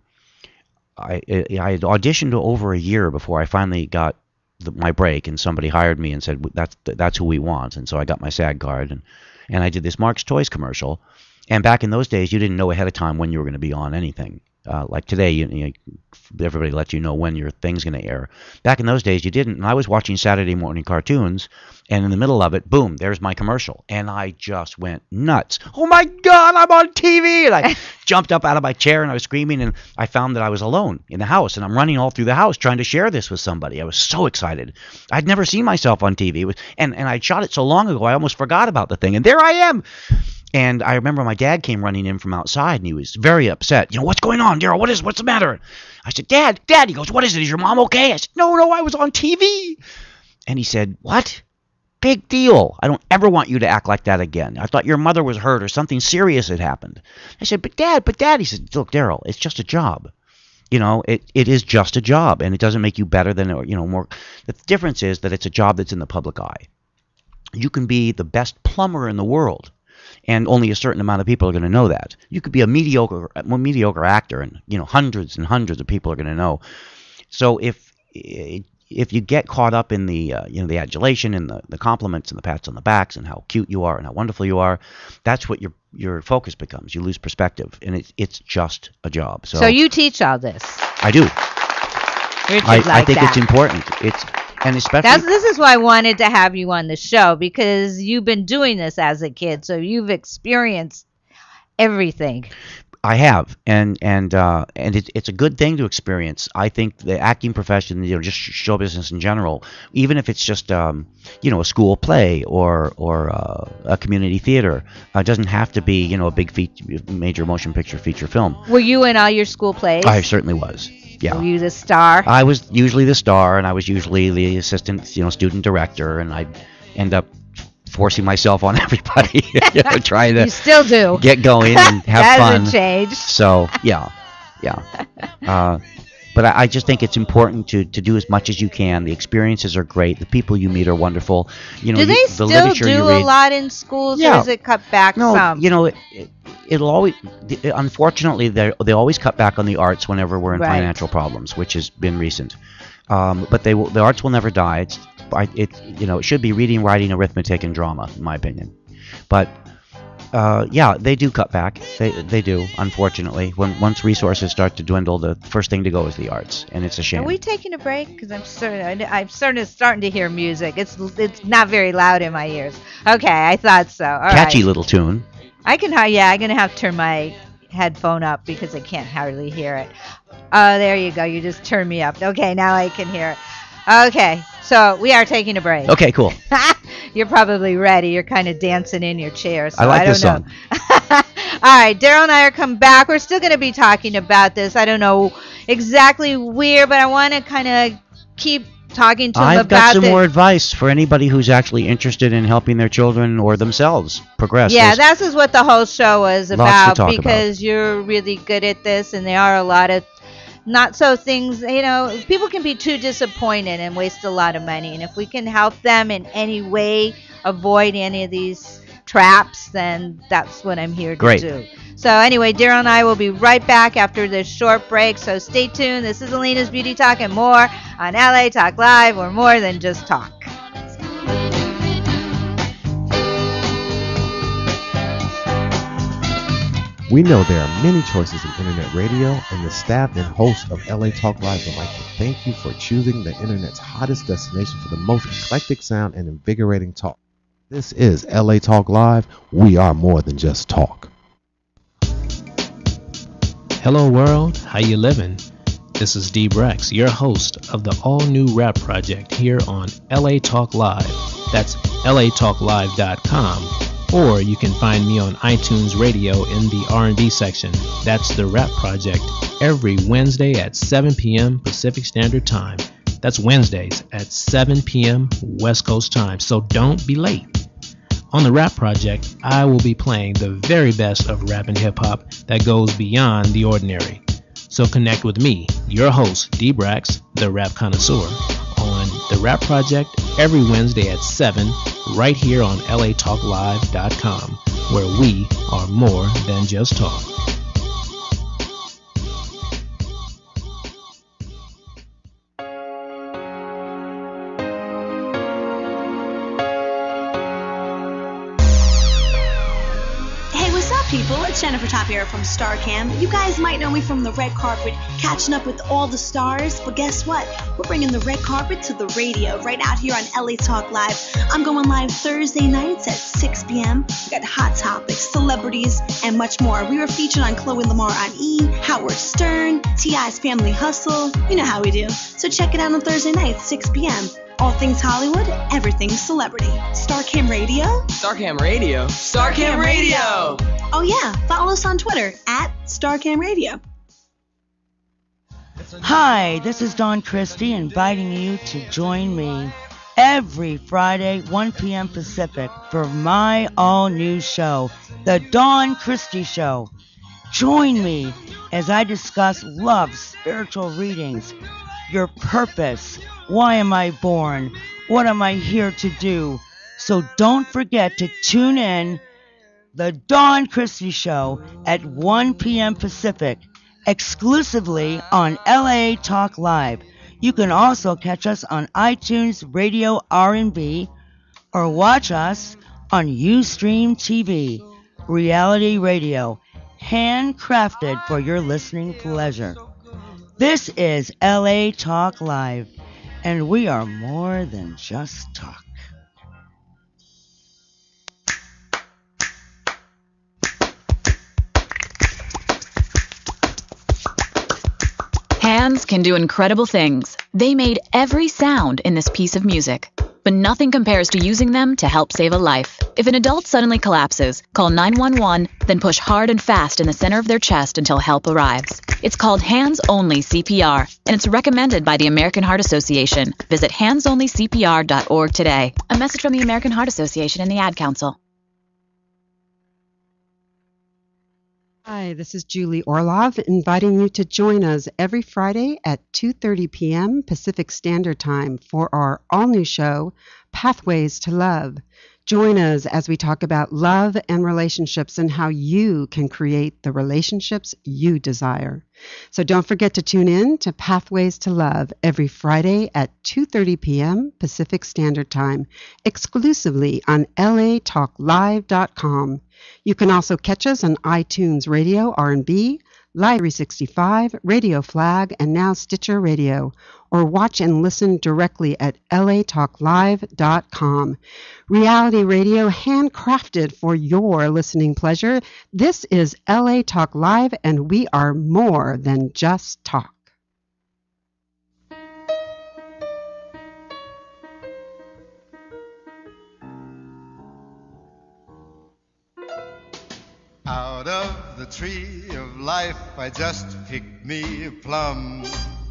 Speaker 5: I I had auditioned over a year before I finally got the, my break, and somebody hired me and said, that's that's who we want. And so I got my SAG card, and, and I did this Mark's Toys commercial. And back in those days, you didn't know ahead of time when you were going to be on anything. Uh, like today, you, you, everybody lets you know when your thing's going to air. Back in those days, you didn't. And I was watching Saturday morning cartoons, and in the middle of it, boom, there's my commercial. And I just went nuts. Oh, my God, I'm on T V! And I jumped up out of my chair, and I was screaming, and I found that I was alone in the house. And I'm running all through the house trying to share this with somebody. I was so excited. I'd never seen myself on T V. It was, and, and I'd shot it so long ago, I almost forgot about the thing. And there I am. And I remember my dad came running in from outside, and he was very upset. You know, what's going on, Daryl? What is, what's the matter? I said, Dad, Dad. He goes, what is it? Is your mom okay? I said, no, no, I was on T V. And he said, what? Big deal. I don't ever want you to act like that again. I thought your mother was hurt or something serious had happened. I said, but Dad, but Dad. He said, look, Daryl, it's just a job. You know, it, it is just a job, and it doesn't make you better than, or, you know, more. The difference is that it's a job that's in the public eye. You can be the best plumber in the world, and only a certain amount of people are going to know that. You could be a mediocre, a mediocre actor, and you know hundreds and hundreds of people are going to know. So if if you get caught up in the uh, you know the adulation and the, the compliments and the pats on the backs and how cute you are and how wonderful you are, that's what your your focus becomes. You lose perspective, and it's it's just a job. So,
Speaker 3: So you teach all this.
Speaker 5: I do.
Speaker 3: Richard's
Speaker 5: I,
Speaker 3: like
Speaker 5: I think
Speaker 3: that.
Speaker 5: it's important. It's and especially
Speaker 3: That's, this is why I wanted to have you on the show, because you've been doing this as a kid, so you've experienced everything.
Speaker 5: I have, and and uh, and it, it's a good thing to experience. I think the acting profession, you know, just show business in general, even if it's just um, you know, a school play or or uh, a community theater, uh, doesn't have to be, you know, a big feat- major motion picture feature film.
Speaker 3: Were you in all your school plays?
Speaker 5: I certainly was. Yeah.
Speaker 3: Were you the star?
Speaker 5: I was usually the star, and I was usually the assistant, you know, student director, and I'd end up forcing myself on everybody, you know, trying to
Speaker 3: You still do.
Speaker 5: get going and have
Speaker 3: that
Speaker 5: fun.
Speaker 3: hasn't changed.
Speaker 5: So yeah, yeah. Uh, but I, I just think it's important to, to do as much as you can. The experiences are great. The people you meet are wonderful. You know,
Speaker 3: Do they
Speaker 5: you, the
Speaker 3: still
Speaker 5: literature
Speaker 3: do
Speaker 5: you
Speaker 3: a
Speaker 5: read.
Speaker 3: lot in schools,
Speaker 5: Yeah.
Speaker 3: or is it cut back
Speaker 5: No,
Speaker 3: some?
Speaker 5: you know, it, it, it'll always. the- Unfortunately, they they always cut back on the arts whenever we're in
Speaker 3: Right.
Speaker 5: financial problems, which has been recent. Um, but they will, the arts will never die. It's I, it you know it should be reading, writing, arithmetic, and drama, in my opinion. But uh, yeah, they do cut back. They they do. Unfortunately, when once resources start to dwindle, the first thing to go is the arts, and it's a shame.
Speaker 3: Are we taking a break? Because I'm starting. I'm starting to starting to hear music. It's it's not very loud in my ears. Okay, I thought so. All
Speaker 5: Catchy
Speaker 3: right.
Speaker 5: little tune.
Speaker 3: I can. ha- Yeah, I'm gonna have to turn my headphone up because I can't hardly hear it. Oh, there you go. You just turned me up. Okay, now I can hear it. Okay, so we are taking a break.
Speaker 5: Okay, cool.
Speaker 3: You're probably ready. You're kind of dancing in your chair. So
Speaker 5: I like
Speaker 3: don't
Speaker 5: this
Speaker 3: know.
Speaker 5: song.
Speaker 3: All right, Daryl and I are coming back. We're still going to be talking about this. I don't know exactly where, but I want to kind of keep talking to him
Speaker 5: I've
Speaker 3: about
Speaker 5: got some
Speaker 3: the-
Speaker 5: more advice for anybody who's actually interested in helping their children or themselves progress.
Speaker 3: Yeah,
Speaker 5: There's-
Speaker 3: that's is what the whole show was
Speaker 5: Lots to
Speaker 3: about
Speaker 5: talk
Speaker 3: because you're really good at this, and there are a lot of not so things. You know, people can be too disappointed and waste a lot of money, and if we can help them in any way avoid any of these traps, then that's what I'm here to
Speaker 5: Great.
Speaker 3: do. So anyway, Daryl and I will be right back after this short break. So stay tuned. This is Alayna's Beauty Talk and more on L A Talk Live. We're more than just talk.
Speaker 1: We know there are many choices in internet radio, and the staff and host of L A Talk Live would like to thank you for choosing the internet's hottest destination for the most eclectic sound and invigorating talk. This is L A Talk Live. We are more than just talk.
Speaker 9: Hello world, how you living? This is D Brex, your host of the all-new rap project here on L A Talk Live. That's L A talk live dot com. Or you can find me on iTunes Radio in the R and B section. That's the Rap Project every Wednesday at seven p.m. Pacific Standard Time. That's Wednesdays at seven p.m. West Coast time, so don't be late. On the Rap Project, I will be playing the very best of rap and hip-hop that goes beyond the ordinary. So connect with me, your host, D Brax, the rap connoisseur, on the Rap Project every Wednesday at seven, right here on L A talk live dot com, where we are more than just talk.
Speaker 10: Hey, what's up, people? It's Jennifer Tapia from StarCam. You guys might know me from the red carpet, catching up with all the stars, but guess what? We're bringing the red carpet to the radio right out here on L A Talk Live. I'm going live Thursday nights at six p.m. We got hot topics, celebrities, and much more. We were featured on Chloe Lamar on E!, Howard Stern, T I's Family Hustle. You know how we do. So check it out on Thursday nights, six p.m. All things Hollywood, everything celebrity. StarCam Radio?
Speaker 11: StarCam Radio? StarCam Radio!
Speaker 10: Oh yeah, follow us on Twitter at StarCam Radio.
Speaker 12: Hi, this is Dawn Christie inviting you to join me every Friday, one p.m. Pacific, for my all-new show, The Dawn Christie Show. Join me as I discuss love, spiritual readings, your purpose, why am I born, what am I here to do. So don't forget to tune in The Dawn Christie Show at one p.m. Pacific, exclusively on L A Talk Live. You can also catch us on iTunes Radio R and B or watch us on Ustream T V, reality radio, handcrafted for your listening pleasure. This is L A Talk Live, and we are more than just talk.
Speaker 13: Hands can do incredible things. They made every sound in this piece of music. But nothing compares to using them to help save a life. If an adult suddenly collapses, call nine one one, then push hard and fast in the center of their chest until help arrives. It's called hands-only C P R, and it's recommended by the American Heart Association. Visit hands only c p r dot org today. A message from the American Heart Association and the Ad Council.
Speaker 14: Hi, this is Julie Orlov, inviting you to join us every Friday at two thirty p.m. Pacific Standard Time for our all-new show, Pathways to Love. Join us as we talk about love and relationships and how you can create the relationships you desire. So don't forget to tune in to Pathways to Love every Friday at two thirty p.m. Pacific Standard Time, exclusively on L A talk live dot com. You can also catch us on iTunes Radio R and B, Live three sixty-five, Radio Flag, and now Stitcher Radio, or watch and listen directly at L A talk live dot com. Reality radio handcrafted for your listening pleasure. This is L A Talk Live, and we are more than just talk.
Speaker 8: Out of the tree of life, I just picked me a plum.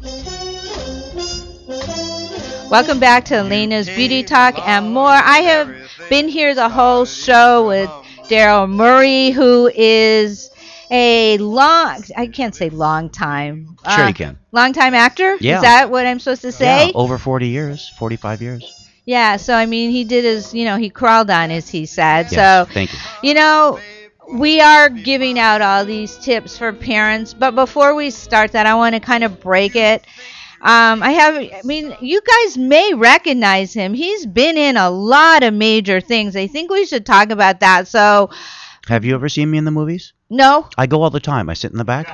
Speaker 3: Welcome back to Alayna's Beauty Talk and more. I have been here the whole show with Daryl Murray, who is a long, I can't say long time.
Speaker 5: Sure
Speaker 3: uh,
Speaker 5: you can.
Speaker 3: Long time actor?
Speaker 5: Yeah.
Speaker 3: Is that what I'm supposed to say?
Speaker 5: Yeah, over forty years, forty-five years.
Speaker 3: Yeah, so I mean, he did his, you know, he crawled on, as he said.
Speaker 5: Yes,
Speaker 3: so,
Speaker 5: thank you.
Speaker 3: You know, we are giving out all these tips for parents, but before we start that, I want to kind of break it. Um, I have, I mean, you guys may recognize him. He's been in a lot of major things. I think we should talk about that. So,
Speaker 5: have you ever seen me in the movies?
Speaker 3: No.
Speaker 5: I go all the time. I sit in the back.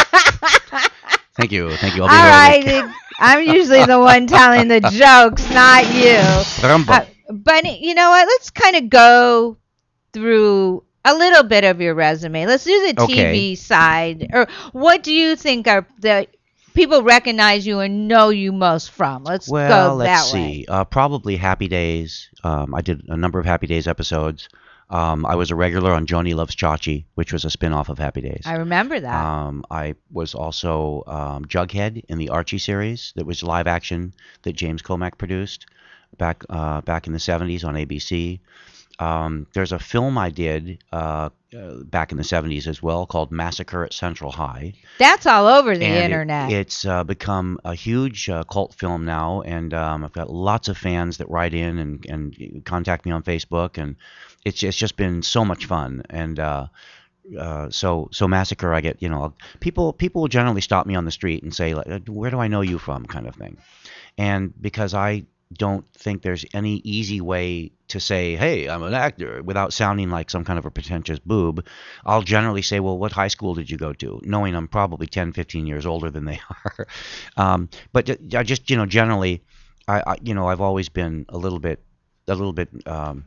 Speaker 5: Thank you. Thank you. I'll be
Speaker 3: all
Speaker 5: there
Speaker 3: right. I'm usually the one telling the jokes, not you. Uh, but you know what? Let's kind of go through a little bit of your resume. Let's do the T V
Speaker 5: Okay.
Speaker 3: side. Or what do you think are the people recognize you and know you most from? Let's
Speaker 5: Well,
Speaker 3: go
Speaker 5: let's
Speaker 3: that way.
Speaker 5: see. Uh, probably Happy Days. Um, I did a number of Happy Days episodes. Um, I was a regular on Joni Loves Chachi, which was a spin-off of Happy Days.
Speaker 3: I remember that.
Speaker 5: Um, I was also um, Jughead in the Archie series that was live action that James Comack produced back uh, back in the seventies on A B C. Um, there's a film I did uh, uh, back in the seventies as well called Massacre at Central High.
Speaker 3: That's all over the
Speaker 5: And it-
Speaker 3: internet.
Speaker 5: it's uh, become a huge uh, cult film now, and um, I've got lots of fans that write in and, and contact me on Facebook, and it's it's just been so much fun. And uh, uh, so so Massacre, I get you know people people will generally stop me on the street and say like, where do I know you from, kind of thing, and because I don't think there's any easy way to say, hey, I'm an actor, without sounding like some kind of a pretentious boob, I'll generally say, well, what high school did you go to? Knowing I'm probably ten, fifteen years older than they are. um, but I just, you know, generally, I, I, you know, I've always been a little bit, a little bit um,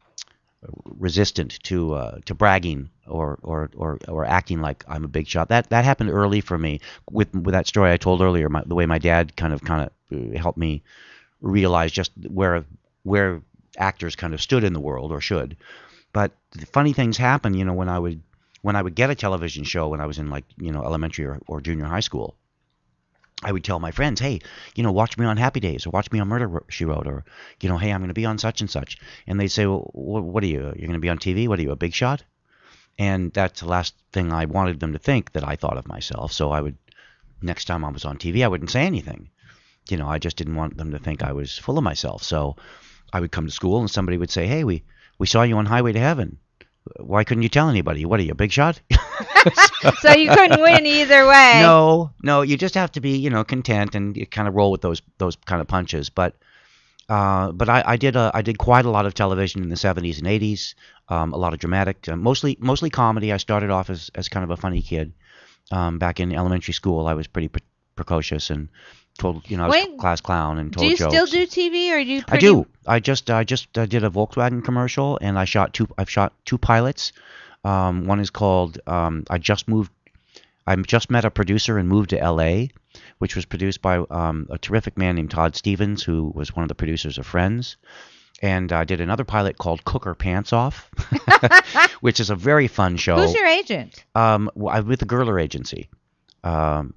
Speaker 5: resistant to uh, to bragging or, or or or acting like I'm a big shot. That that happened early for me with with that story I told earlier. My, the way my dad kind of kind of helped me realize just where where actors kind of stood in the world, or should. But the funny things happen, you know, when I would when I would get a television show when I was in like, you know, elementary or, or junior high school. I would tell my friends, hey, you know, watch me on Happy Days, or watch me on Murder, She Wrote, or, you know, hey, I'm going to be on such and such. And they'd say, well, wh- what are you? You're going to be on T V? What are you, a big shot? And that's the last thing I wanted them to think that I thought of myself. So I would, next time I was on T V, I wouldn't say anything. You know, I just didn't want them to think I was full of myself. So I would come to school and somebody would say, hey, we, we saw you on Highway to Heaven. Why couldn't you tell anybody? What are you, a big shot?
Speaker 3: So you couldn't win either way.
Speaker 5: No, no, you just have to be, you know, content and you kind of roll with those those kind of punches. But uh, but I, I did a, I did quite a lot of television in the seventies and eighties, um, a lot of dramatic, uh, mostly mostly comedy. I started off as, as kind of a funny kid. Um, back in elementary school, I was pretty pre- precocious and told, you know, I was
Speaker 3: Wait,
Speaker 5: class clown and
Speaker 3: Do
Speaker 5: told
Speaker 3: you
Speaker 5: jokes.
Speaker 3: still do T V, or do you?
Speaker 5: I
Speaker 3: Pretty...
Speaker 5: do. I just I just uh, did a Volkswagen commercial, and I shot two. I've shot two pilots. Um, one is called um, I just moved. I just met a producer and moved to L A. which was produced by um, a terrific man named Todd Stevens, who was one of the producers of Friends. And I did another pilot called Cook Her Pants Off, which is a very fun show.
Speaker 3: Who's your agent?
Speaker 5: Um, w- I'm with the Gerler Agency. Um,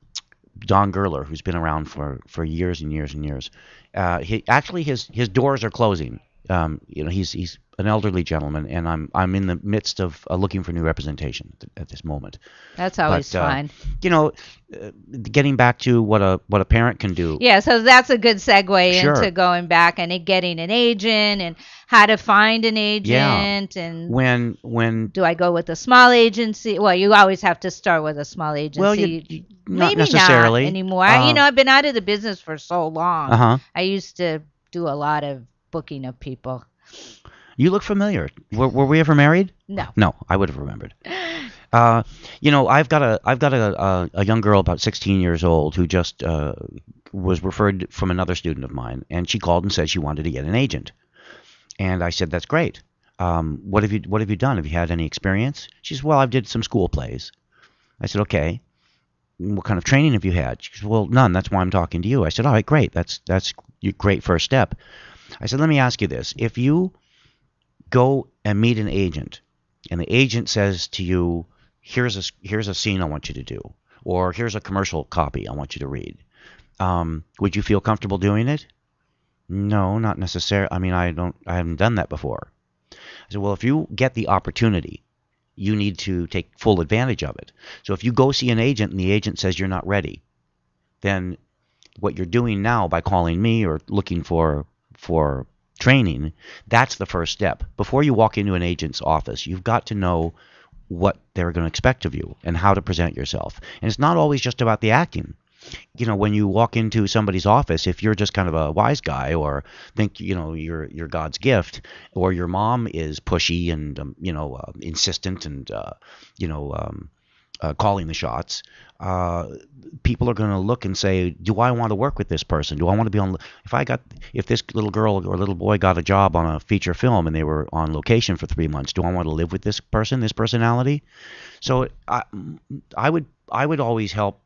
Speaker 5: Don Gerler, who's been around for, for years and years and years. Uh, he actually his his doors are closing. Um, you know, he's he's an elderly gentleman, and I'm I'm in the midst of uh, looking for new representation at, at this moment.
Speaker 3: That's always
Speaker 5: But, uh,
Speaker 3: fun.
Speaker 5: You know, uh, getting back to what a what a parent can do.
Speaker 3: Yeah, so that's a good segue
Speaker 5: Sure.
Speaker 3: into going back and it getting an agent and how to find an agent and
Speaker 5: When when
Speaker 3: do I go with a small agency? Well, you always have to start with a small agency.
Speaker 5: Well, you- you- not
Speaker 3: Maybe
Speaker 5: necessarily.
Speaker 3: not anymore. I-
Speaker 5: Uh,
Speaker 3: you know, I've been out of the business for so long.
Speaker 5: Uh-huh.
Speaker 3: I used to do a lot of booking of people.
Speaker 5: You look familiar. Were, were we ever married?
Speaker 3: No.
Speaker 5: No, I would have remembered. Uh, you know, I've got a I've got a, a, a young girl about sixteen years old who just uh, was referred from another student of mine, and she called and said she wanted to get an agent. And I said, that's great. Um, what have you What have you done? Have you had any experience? She said, well, I've did some school plays. I said, okay. What kind of training have you had? She said, well, none. That's why I'm talking to you. I said, all right, great. That's that's a great first step. I said, let me ask you this. If you go and meet an agent, and the agent says to you, here's a, here's a scene I want you to do, or here's a commercial copy I want you to read, um, would you feel comfortable doing it? No, not necessarily. I mean, I don't. I haven't done that before. I said, well, if you get the opportunity, you need to take full advantage of it. So if you go see an agent and the agent says you're not ready, then what you're doing now by calling me or looking for for training, that's the first step. Before you walk into an agent's office, you've got to know what they're going to expect of you and how to present yourself. And it's not always just about the acting. You know, when you walk into somebody's office, if you're just kind of a wise guy or think, you know, you're you're God's gift, or your mom is pushy and, um, you know, uh, insistent and, uh, you know, um, uh, calling the shots, uh, people are going to look and say, do I want to work with this person? Do I want to be on, if I got, if this little girl or little boy got a job on a feature film and they were on location for three months, do I want to live with this person, this personality? So I, I would, I would always help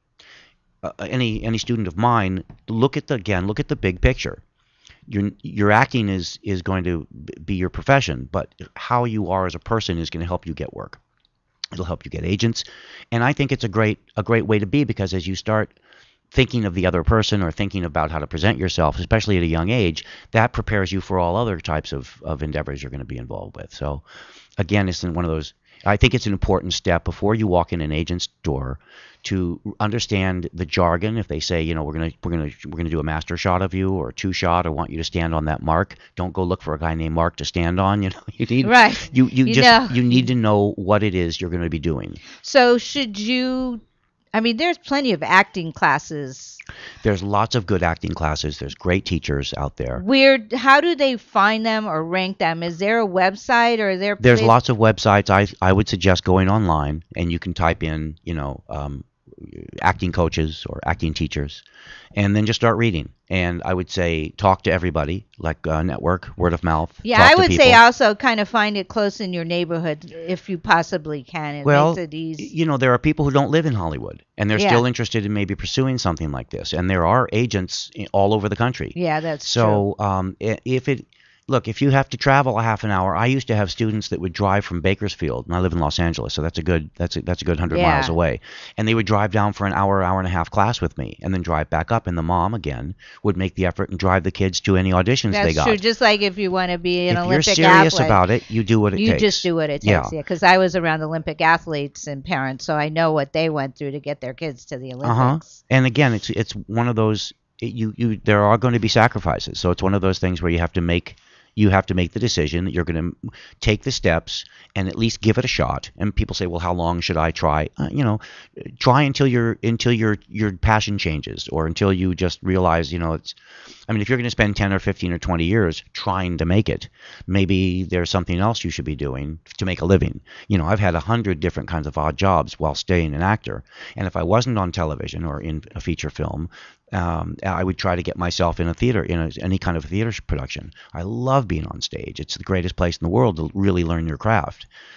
Speaker 5: Uh, any any student of mine, look at the again look at the big picture. Your your acting is is going to be your profession, but how you are as a person is going to help you get work. It'll help you get agents, and I think it's a great a great way to be, because as you start thinking of the other person or thinking about how to present yourself, especially at a young age, that prepares you for all other types of, of endeavors you're going to be involved with. So again, it's one of those, I think it's an important step before you walk in an agent's door to understand the jargon. If they say, you know, we're gonna we're gonna we're gonna do a master shot of you or a two shot, or want you to stand on that mark, don't go look for a guy named Mark to stand on. You know, you need
Speaker 3: Right.
Speaker 5: You you,
Speaker 3: You
Speaker 5: just
Speaker 3: know.
Speaker 5: you need to know what it is you're going to be doing.
Speaker 3: So should you, I mean, there's plenty of acting classes.
Speaker 5: There's lots of good acting classes. There's great teachers out there.
Speaker 3: Where, how do they find them or rank them? Is there a website or are there
Speaker 5: There's
Speaker 3: place-
Speaker 5: lots of websites. I I would suggest going online, and you can type in, you know, um, acting coaches or acting teachers, and then just start reading. And I would say talk to everybody, like uh, network, word of mouth.
Speaker 3: Yeah,
Speaker 5: talk
Speaker 3: I
Speaker 5: to
Speaker 3: would
Speaker 5: people.
Speaker 3: say also kind of find it close in your neighborhood if you possibly can. It
Speaker 5: Well,
Speaker 3: makes it easy.
Speaker 5: you know, there are people who don't live in Hollywood, and they're
Speaker 3: Yeah.
Speaker 5: still interested in maybe pursuing something like this. And there are agents i- all over the country.
Speaker 3: Yeah, that's
Speaker 5: So,
Speaker 3: true.
Speaker 5: um, i- if it, look, if you have to travel a half an hour, I used to have students that would drive from Bakersfield, and I live in Los Angeles, so that's a good, that's a, that's a good hundred
Speaker 3: Yeah.
Speaker 5: miles away. And they would drive down for an hour, hour and a half class with me, and then drive back up. And the mom again would make the effort and drive the kids to any auditions
Speaker 3: That's
Speaker 5: they got.
Speaker 3: true. Just like if you want to be an
Speaker 5: if
Speaker 3: Olympic
Speaker 5: you're serious
Speaker 3: athlete,
Speaker 5: about it, you do what it
Speaker 3: you
Speaker 5: takes.
Speaker 3: just do what it
Speaker 5: Yeah.
Speaker 3: takes. Yeah, because I was around Olympic athletes and parents, so I know what they went through to get their kids to the Olympics.
Speaker 5: Uh huh. And again, it's it's one of those, it, you you there are going to be sacrifices. So it's one of those things where you have to make you have to make the decision that you're going to take the steps and at least give it a shot. And people say, well, how long should I try? Uh, you know, try until your until your your passion changes, or until you just realize, you know, it's. I mean, if you're going to spend ten or fifteen or twenty years trying to make it, maybe there's something else you should be doing to make a living. You know, I've had a hundred different kinds of odd jobs while staying an actor, and if I wasn't on television or in a feature film, um, I would try to get myself in a theater, in a, any kind of theater production. I love being on stage. It's the greatest place in the world to really learn your craft.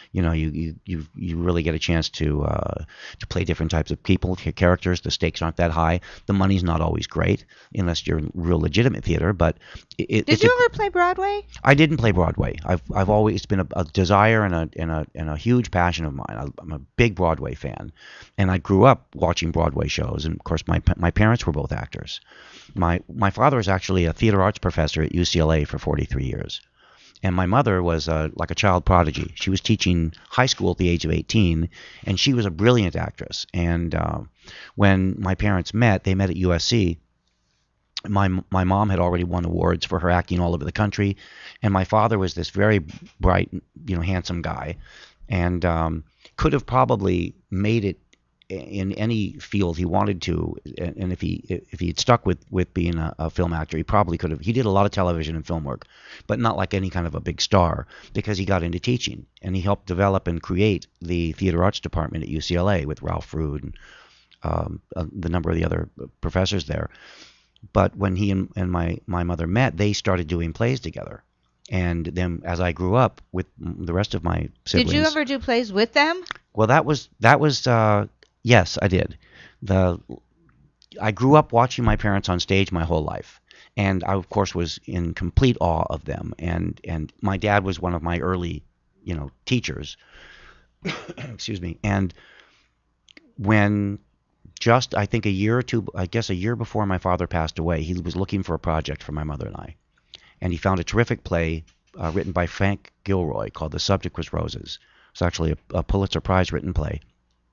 Speaker 5: You know, you you you, you really get a chance to uh, to play different types of people, characters. The stakes aren't that high. The money's not always great unless you're in real legitimate theater. But it,
Speaker 3: Did
Speaker 5: it's
Speaker 3: you
Speaker 5: a,
Speaker 3: ever play Broadway?
Speaker 5: I didn't play Broadway. I've I've always been a, a desire and a and a and a huge passion of mine. I, I'm a big Broadway fan, and I grew up watching Broadway shows. And of course, my my parents were both actors. My my father was actually a theater arts professor at U C L A for forty-three years, and my mother was uh, like a child prodigy. She was teaching high school at the age of eighteen, and she was a brilliant actress. And uh, when my parents met, they met at U S C. My my mom had already won awards for her acting all over the country, and my father was this very bright, you know, handsome guy, and um, could have probably made it in any field he wanted to. And, and if he if he had stuck with with being a, a film actor, he probably could have. He did a lot of television and film work, but not like any kind of a big star, because he got into teaching, and he helped develop and create the theater arts department at U C L A with Ralph Rude and um, uh, the number of the other professors there. But when he and, and my, my mother met, they started doing plays together. And then as I grew up with the rest of my siblings.
Speaker 3: Did you ever do plays with them?
Speaker 5: Well, that was, that was uh, yes, I did. The I grew up watching my parents on stage my whole life. And I, of course, was in complete awe of them. And, and my dad was one of my early, you know, teachers. Excuse me. And when... Just, I think, a year or two, I guess a year before my father passed away, he was looking for a project for my mother and I. And he found a terrific play uh, written by Frank Gilroy called The Subject Was Roses. It's actually a, a Pulitzer Prize written play.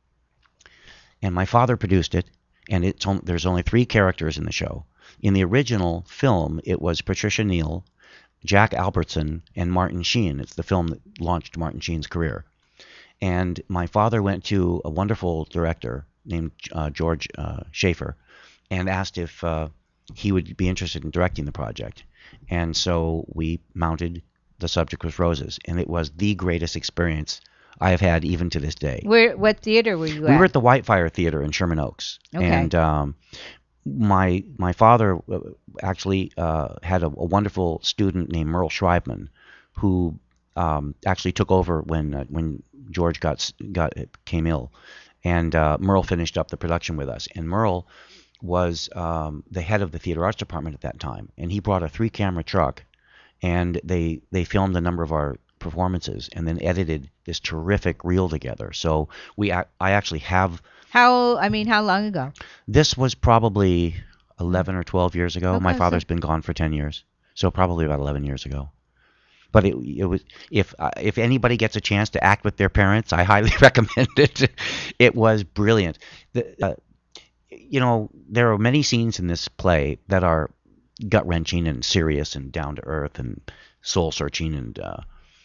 Speaker 5: And my father produced it, and it's on, there's only three characters in the show. In the original film, it was Patricia Neal, Jack Albertson, and Martin Sheen. It's the film that launched Martin Sheen's career. And my father went to a wonderful director named uh, George uh, Schaefer, and asked if uh, he would be interested in directing the project. And so we mounted The Subject Was Roses, and it was the greatest experience I have had even to this day.
Speaker 3: Where? What theater were you
Speaker 5: we
Speaker 3: at?
Speaker 5: We were at the Whitefire Theater in Sherman Oaks.
Speaker 3: Okay.
Speaker 5: And um, my my father actually uh, had a, a wonderful student named Merle Schreibman, who um, actually took over when uh, when George got got came ill. And uh, Merle finished up the production with us. And Merle was um, the head of the theater arts department at that time. And he brought a three-camera truck, and they they filmed a number of our performances and then edited this terrific reel together. So we I actually have...
Speaker 3: How, I mean, how long ago?
Speaker 5: This was probably eleven or twelve years ago.
Speaker 3: Okay,
Speaker 5: My
Speaker 3: so-
Speaker 5: father's been gone for ten years. So probably about eleven years ago. But it, it was if uh, if anybody gets a chance to act with their parents, I highly recommend it. It was brilliant. The, uh, you know, there are many scenes in this play that are gut wrenching and serious and down to earth and soul searching. And uh,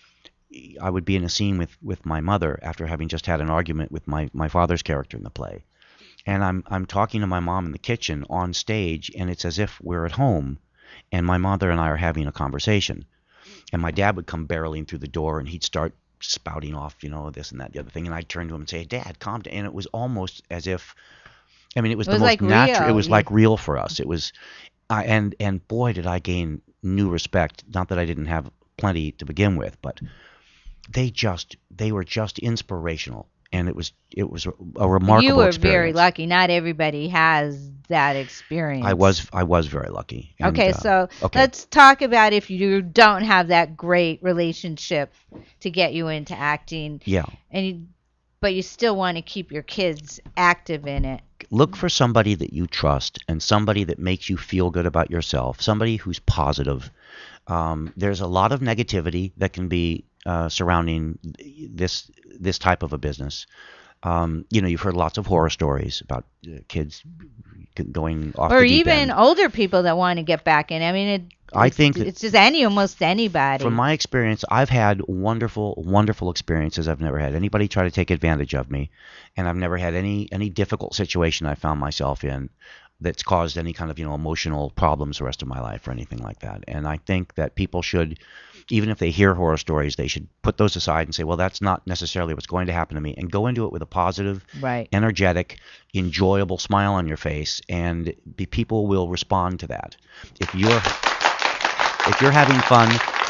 Speaker 5: I would be in a scene with, with my mother after having just had an argument with my, my father's character in the play, and I'm I'm talking to my mom in the kitchen on stage, and it's as if we're at home, and my mother and I are having a conversation. And my dad would come barreling through the door, and he'd start spouting off, you know, this and that, the other thing. And I'd turn to him and say, "Dad, calm down." And it was almost as if, I mean, it was
Speaker 3: It
Speaker 5: the
Speaker 3: was
Speaker 5: most
Speaker 3: like
Speaker 5: natural.
Speaker 3: real,
Speaker 5: It was
Speaker 3: yeah.
Speaker 5: like real for us. It was, I and and boy, did I gain new respect. Not that I didn't have plenty to begin with, but they just they were just inspirational, and it was it was a, a remarkable
Speaker 3: You were
Speaker 5: experience.
Speaker 3: very lucky. Not everybody has that experience.
Speaker 5: I was I was very lucky. And,
Speaker 3: Okay,
Speaker 5: uh,
Speaker 3: so
Speaker 5: okay.
Speaker 3: let's talk about if you don't have that great relationship to get you into acting,
Speaker 5: Yeah.
Speaker 3: and you, but you still want to keep your kids active in it.
Speaker 5: Look for somebody that you trust and somebody that makes you feel good about yourself, somebody who's positive. Um, there's a lot of negativity that can be uh, surrounding this this type of a business. Um, you know, you've heard lots of horror stories about uh, kids g- going off
Speaker 3: Or
Speaker 5: the deep
Speaker 3: even
Speaker 5: end.
Speaker 3: older people that want to get back in. I mean, it,
Speaker 5: I
Speaker 3: it's,
Speaker 5: think that-
Speaker 3: it's just any almost anybody.
Speaker 5: From my experience, I've had wonderful, wonderful experiences. I've never had anybody try to take advantage of me, and I've never had any any difficult situation I found myself in that's caused any kind of, you know, emotional problems the rest of my life or anything like that. And I think that people should, even if they hear horror stories, they should put those aside and say, well, that's not necessarily what's going to happen to me, and go into it with a positive,
Speaker 3: Right.
Speaker 5: energetic, enjoyable smile on your face, and be, people will respond to that. If you're if you're having fun,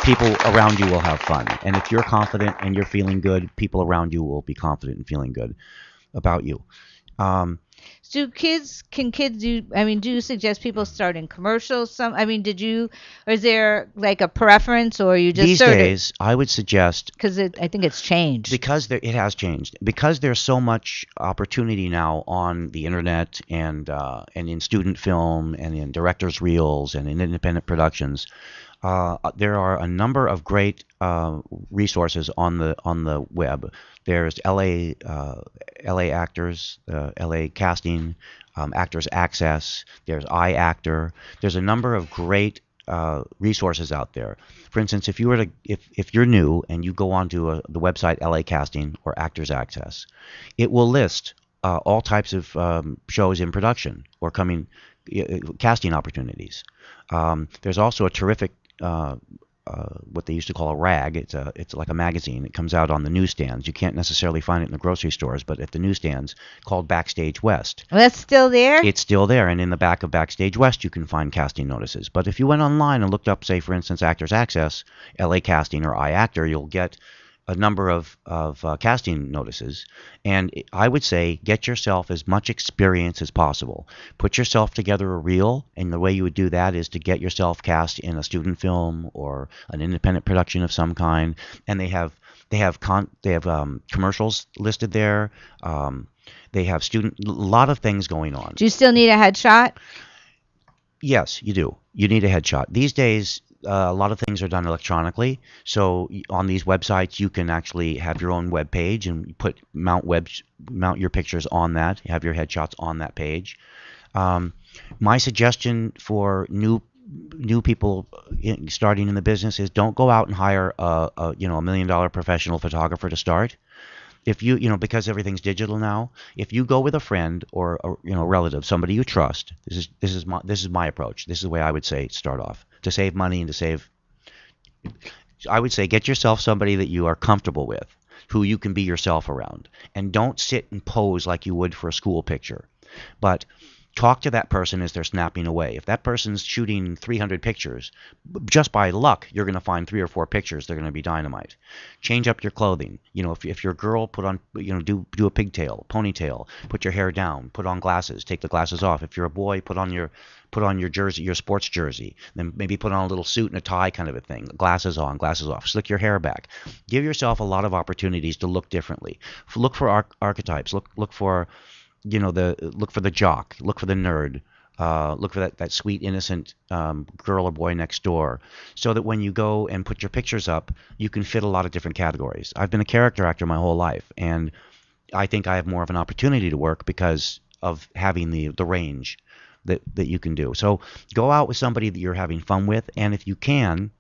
Speaker 5: people around you will have fun. And if you're confident and you're feeling good, people around you will be confident and feeling good about you. Um,
Speaker 3: Do kids can kids do? I mean, do you suggest people start in commercials? Some, I mean, did you, or is there like a preference, or you just
Speaker 5: these
Speaker 3: started?
Speaker 5: days, I would suggest
Speaker 3: Because I think it's changed.
Speaker 5: because there, it has changed because there's so much opportunity now on the internet and uh, and in student film and in directors' reels and in independent productions. Uh, there are a number of great uh, resources on the on the web. There's L A uh, L A Actors, uh, L A Casting, um, Actors Access. There's iActor. There's a number of great uh, resources out there. For instance, if you were to if if you're new and you go onto a, the website L A Casting or Actors Access, it will list uh, all types of um, shows in production or coming uh, casting opportunities. Um, there's also a terrific uh, uh, what they used to call a rag. It's a it's like a magazine. It comes out on the newsstands. You can't necessarily find it in the grocery stores, but at the newsstands, called Backstage West.
Speaker 3: Well, that's still there.
Speaker 5: It's still there, and in the back of Backstage West, you can find casting notices. But if you went online and looked up, say, for instance, Actors Access, L A Casting, or iActor, you'll get a number of, of uh, casting notices. And I would say get yourself as much experience as possible. Put yourself together a reel, and the way you would do that is to get yourself cast in a student film or an independent production of some kind. And they have they have con- they have um, commercials listed there. Um, they have student a lot of things going on.
Speaker 3: Do you still need a headshot?
Speaker 5: Yes, you do. You need a headshot. These days, uh, a lot of things are done electronically. So y- on these websites, you can actually have your own web page and put mount web mount your pictures on that. Have your headshots on that page. Um, my suggestion for new new people in, starting in the business is don't go out and hire a, a you know a million dollar professional photographer to start. If you you know because everything's digital now, if you go with a friend or a, you know relative, somebody you trust, this is this is my this is my approach. This is the way I would say start off to save money and to save. I would say get yourself somebody that you are comfortable with, who you can be yourself around, and don't sit and pose like you would for a school picture, but talk to that person as they're snapping away. If that person's shooting three hundred pictures, just by luck, you're going to find three or four pictures that are going to be dynamite. Change up your clothing. You know, if, if you're a girl, put on, you know, do do a pigtail, ponytail, put your hair down, put on glasses, take the glasses off. If you're a boy, put on your put on your jersey, your sports jersey, then maybe put on a little suit and a tie kind of a thing. Glasses on, glasses off. Slick your hair back. Give yourself a lot of opportunities to look differently. Look for arch- archetypes. Look look for you know the look for the jock, look for the nerd, uh, look for that, that sweet innocent um, girl or boy next door, so that when you go and put your pictures up, you can fit a lot of different categories. I've been a character actor my whole life, and I think I have more of an opportunity to work because of having the the range that that you can do. So go out with somebody that you're having fun with, and if you can,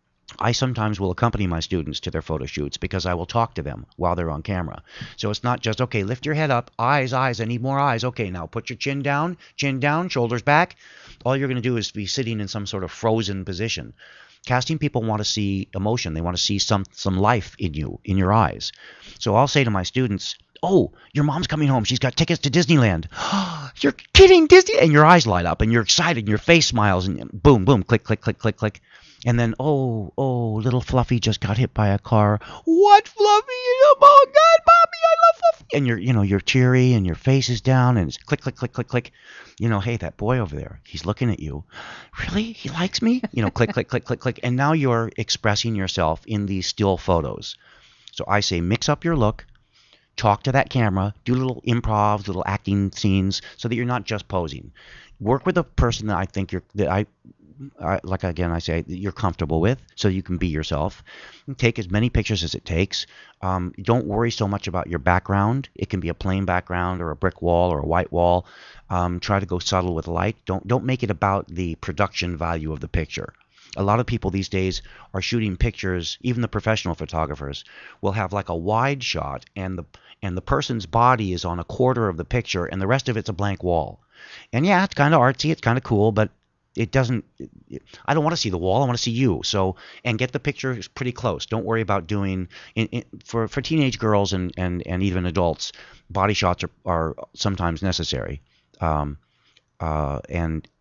Speaker 5: I sometimes will accompany my students to their photo shoots because I will talk to them while they're on camera. So it's not just, okay, lift your head up, eyes, eyes, I need more eyes. Okay, now put your chin down, chin down, shoulders back. All you're going to do is be sitting in some sort of frozen position. Casting people want to see emotion. They want to see some some life in you, in your eyes. So I'll say to my students, oh, your mom's coming home. She's got tickets to Disneyland. You're kidding, Disney? And your eyes light up and you're excited and your face smiles and boom, boom, click, click, click, click, click. And then, oh, oh, little Fluffy just got hit by a car. What, Fluffy? Oh, God, Mommy, I love Fluffy. And you're, you know, you're teary and your face is down and it's click, click, click, click, click. You know, hey, that boy over there, he's looking at you. Really? He likes me? You know, click, click, click, click, click. And now you're expressing yourself in these still photos. So I say mix up your look. Talk to that camera, do little improv, little acting scenes so that you're not just posing. Work with a person that I think you're, that I, I, like again I say, that you're comfortable with so you can be yourself. Take as many pictures as it takes. Um, don't worry so much about your background. It can be a plain background or a brick wall or a white wall. Um, try to go subtle with light. Don't, don't make it about the production value of the picture. A lot of people these days are shooting pictures, even the professional photographers will have like a wide shot and the and the person's body is on a quarter of the picture and the rest of it's a blank wall. And yeah, it's kind of artsy, it's kind of cool, but it doesn't it, I don't want to see the wall, I want to see you. So, and get the picture pretty close. Don't worry about doing in, in, for for teenage girls and and and even adults, body shots are, are sometimes necessary. Um, Uh, and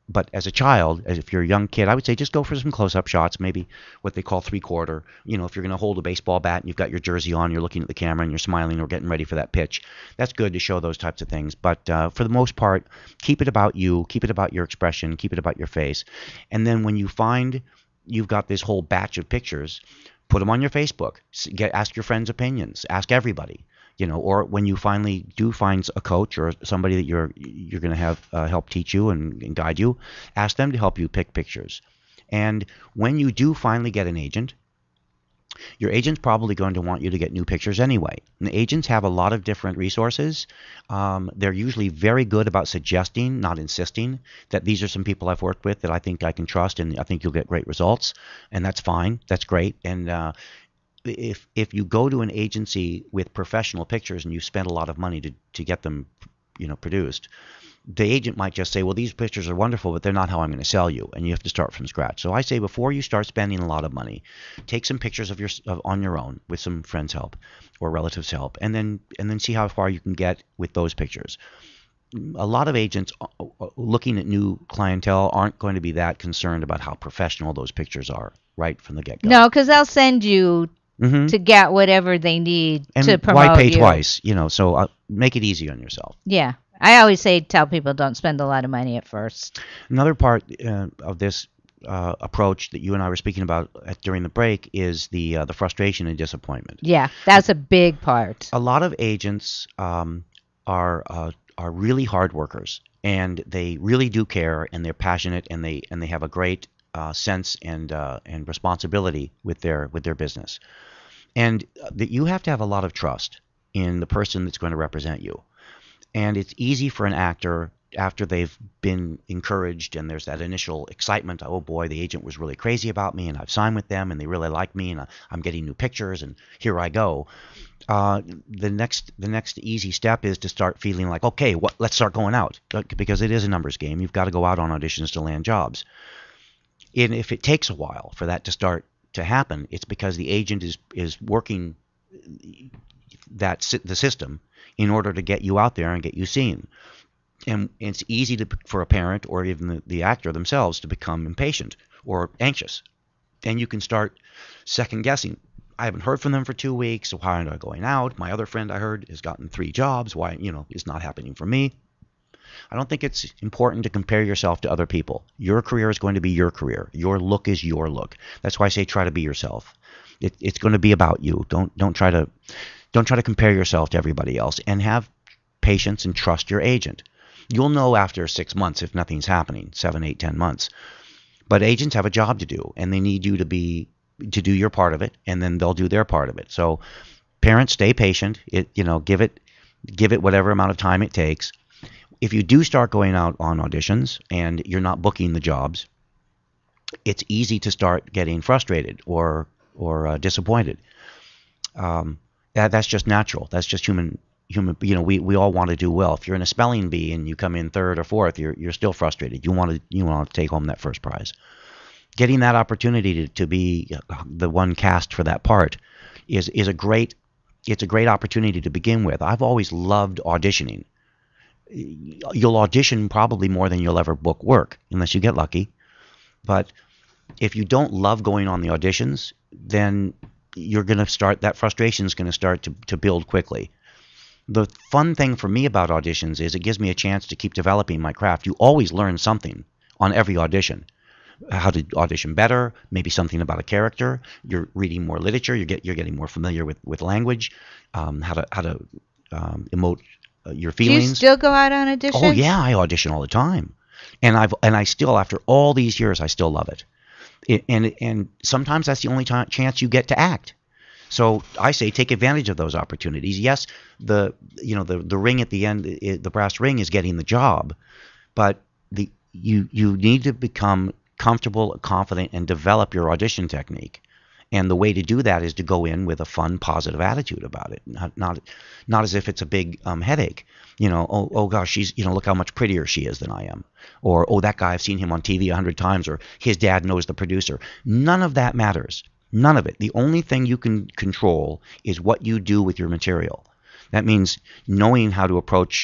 Speaker 5: but as a child, as if you're a young kid, I would say just go for some close-up shots, maybe what they call three-quarter. You know, if you're going to hold a baseball bat and you've got your jersey on, you're looking at the camera and you're smiling or getting ready for that pitch. That's good to show those types of things. But uh, for the most part, keep it about you, keep it about your expression, keep it about your face. And then when you find you've got this whole batch of pictures, put them on your Facebook. Get, ask your friends' opinions. Ask everybody. You know, or when you finally do find a coach or somebody that you're you're going to have uh, help teach you and, and guide you, ask them to help you pick pictures. And when you do finally get an agent, your agent's probably going to want you to get new pictures anyway. And the agents have a lot of different resources. Um, they're usually very good about suggesting, not insisting, that these are some people I've worked with that I think I can trust and I think you'll get great results. And that's fine. That's great. And uh, if if you go to an agency with professional pictures and you spend a lot of money to, to get them, you know, produced, the agent might just say, well, these pictures are wonderful, but they're not how I'm going to sell you, and you have to start from scratch. So I say before you start spending a lot of money, take some pictures of your of, on your own with some friends' help or relatives' help, and then and then see how far you can get with those pictures. A lot of agents looking at new clientele aren't going to be that concerned about how professional those pictures are right from the get-go.
Speaker 3: No, because they'll send you
Speaker 5: mm-hmm.
Speaker 3: to get whatever they need
Speaker 5: and
Speaker 3: to promote
Speaker 5: why pay
Speaker 3: you.
Speaker 5: twice? You know, so uh, make it easy on yourself.
Speaker 3: Yeah. I always say tell people don't spend a lot of money at first.
Speaker 5: Another part uh, of this uh, approach that you and I were speaking about at, during the break is the uh, the frustration and disappointment.
Speaker 3: Yeah, that's a big part.
Speaker 5: A lot of agents um, are uh, are really hard workers, and they really do care, and they're passionate, and they and they have a great uh, sense and uh, and responsibility with their with their business, and that you have to have a lot of trust in the person that's going to represent you. And it's easy for an actor, after they've been encouraged and there's that initial excitement, oh boy, the agent was really crazy about me and I've signed with them and they really like me and I'm getting new pictures and here I go. Uh, the next the next easy step is to start feeling like, okay, what, let's start going out, because it is a numbers game. You've got to go out on auditions to land jobs. And if it takes a while for that to start to happen, it's because the agent is, is working that the system in order to get you out there and get you seen. And it's easy to, for a parent or even the, the actor themselves to become impatient or anxious. And you can start second guessing. I haven't heard from them for two weeks, so why aren't I going out? My other friend I heard has gotten three jobs. Why, you know, it's not happening for me? I don't think it's important to compare yourself to other people. Your career is going to be your career. Your look is your look. That's why I say try to be yourself. It, it's going to be about you. Don't don't try to don't try to compare yourself to everybody else, and have patience and trust your agent. You'll know after six months if nothing's happening, seven, eight, ten months. But agents have a job to do, and they need you to be to do your part of it, and then they'll do their part of it. So, parents, stay patient. It you know give it give it whatever amount of time it takes. If you do start going out on auditions and you're not booking the jobs, it's easy to start getting frustrated or or uh, disappointed. Um, that, that's just natural. That's just human. Human. You know, we, we all want to do well. If you're in a spelling bee and you come in third or fourth, you're you're still frustrated. You want to you want to take home that first prize. Getting that opportunity to, to be the one cast for that part is is a great it's a great opportunity to begin with. I've always loved auditioning. You'll audition probably more than you'll ever book work, unless you get lucky. But if you don't love going on the auditions, then you're going to start, that frustration is going to start to, to build quickly. The fun thing for me about auditions is it gives me a chance to keep developing my craft. You always learn something on every audition. How to audition better, maybe something about a character. You're reading more literature. You get you're getting more familiar with, with language, um, how to how to um, emote uh, your feelings.
Speaker 3: Do you still go out on auditions?
Speaker 5: Oh yeah, I audition all the time, and I've and I still, after all these years, I still love it. it and and sometimes that's the only time, chance you get to act. So I say take advantage of those opportunities. Yes, the you know the the ring at the end, the brass ring is getting the job, but the you you need to become comfortable, confident, and develop your audition technique. And the way to do that is to go in with a fun, positive attitude about it, not not not as if it's a big um, headache. You know, oh oh gosh, she's you know look how much prettier she is than I am, or oh that guy, I've seen him on T V a hundred times, or his dad knows the producer. None of that matters. None of it. The only thing you can control is what you do with your material. That means knowing how to approach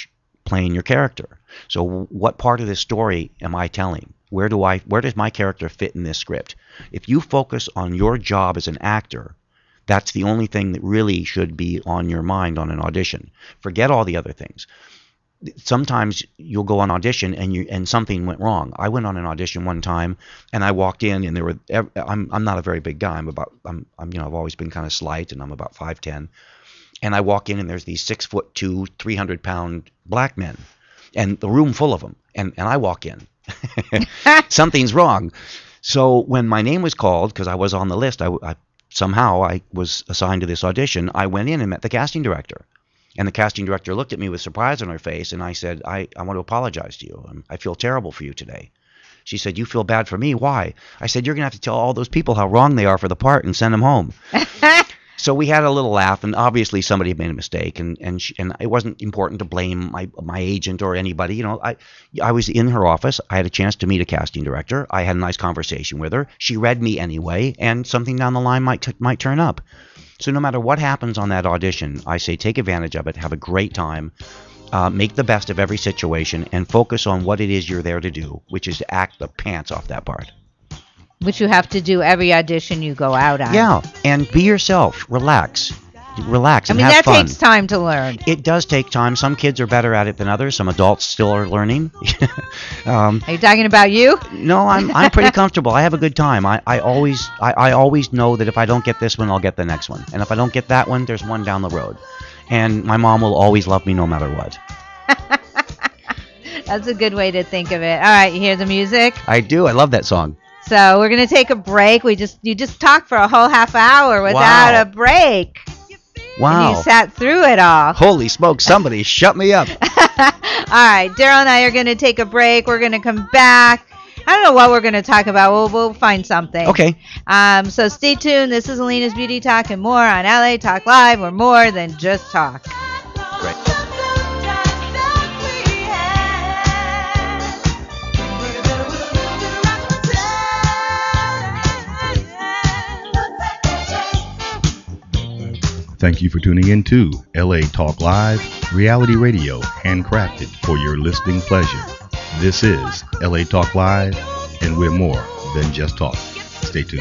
Speaker 5: playing your character. So what part of this story am I telling? Where do I where does my character fit in this script? If you focus on your job as an actor, that's the only thing that really should be on your mind on an audition. Forget all the other things. Sometimes you'll go on audition and you and something went wrong. I went on an audition one time and I walked in and there were I'm I'm not a very big guy. I'm about I'm I'm you know I've always been kind of slight and I'm about five ten. And I walk in and there's these six foot two, three hundred pound black men, and the room full of them. And and I walk in, something's wrong. So when my name was called, because I was on the list, I, I somehow I was assigned to this audition. I went in and met the casting director. And the casting director looked at me with surprise on her face, and I said, I, I want to apologize to you. I feel terrible for you today. She said, you feel bad for me? Why? I said, you're going to have to tell all those people how wrong they are for the part and send them home. So we had a little laugh, and obviously somebody made a mistake, and and, she, and it wasn't important to blame my my agent or anybody. You know, I I was in her office. I had a chance to meet a casting director. I had a nice conversation with her. She read me anyway, and something down the line might t- might turn up. So no matter what happens on that audition, I say take advantage of it, have a great time, uh, make the best of every situation, and focus on what it is you're there to do, which is to act the pants off that part.
Speaker 3: Which you have to do every audition you go out on.
Speaker 5: Yeah, and be yourself. Relax. Relax
Speaker 3: I
Speaker 5: and
Speaker 3: mean,
Speaker 5: have
Speaker 3: that
Speaker 5: fun.
Speaker 3: takes time to learn.
Speaker 5: It does take time. Some kids are better at it than others. Some adults still are learning. um,
Speaker 3: Are you talking about you?
Speaker 5: No, I'm I'm pretty comfortable. I have a good time. I, I always I, I always know that if I don't get this one, I'll get the next one. And if I don't get that one, there's one down the road. And my mom will always love me no matter what.
Speaker 3: That's a good way to think of it. All right, you hear the music?
Speaker 5: I do. I love that song.
Speaker 3: So we're gonna take a break. We just you just talked for a whole half hour without
Speaker 5: Wow.
Speaker 3: a break.
Speaker 5: Wow.
Speaker 3: And you sat through it all.
Speaker 5: Holy smokes, somebody shut me up.
Speaker 3: All right, Daryl and I are going to take a break. We're going to come back. I don't know what we're going to talk about. We'll, we'll find something.
Speaker 5: Okay.
Speaker 3: Um, so stay tuned. This is Alayna's Beauty Talk and more on L A Talk Live. We're more than just talk.
Speaker 5: Great.
Speaker 4: Thank you for tuning in to L A Talk Live, reality radio handcrafted for your listening pleasure. This is L A Talk Live, and we're more than just talk. Stay tuned.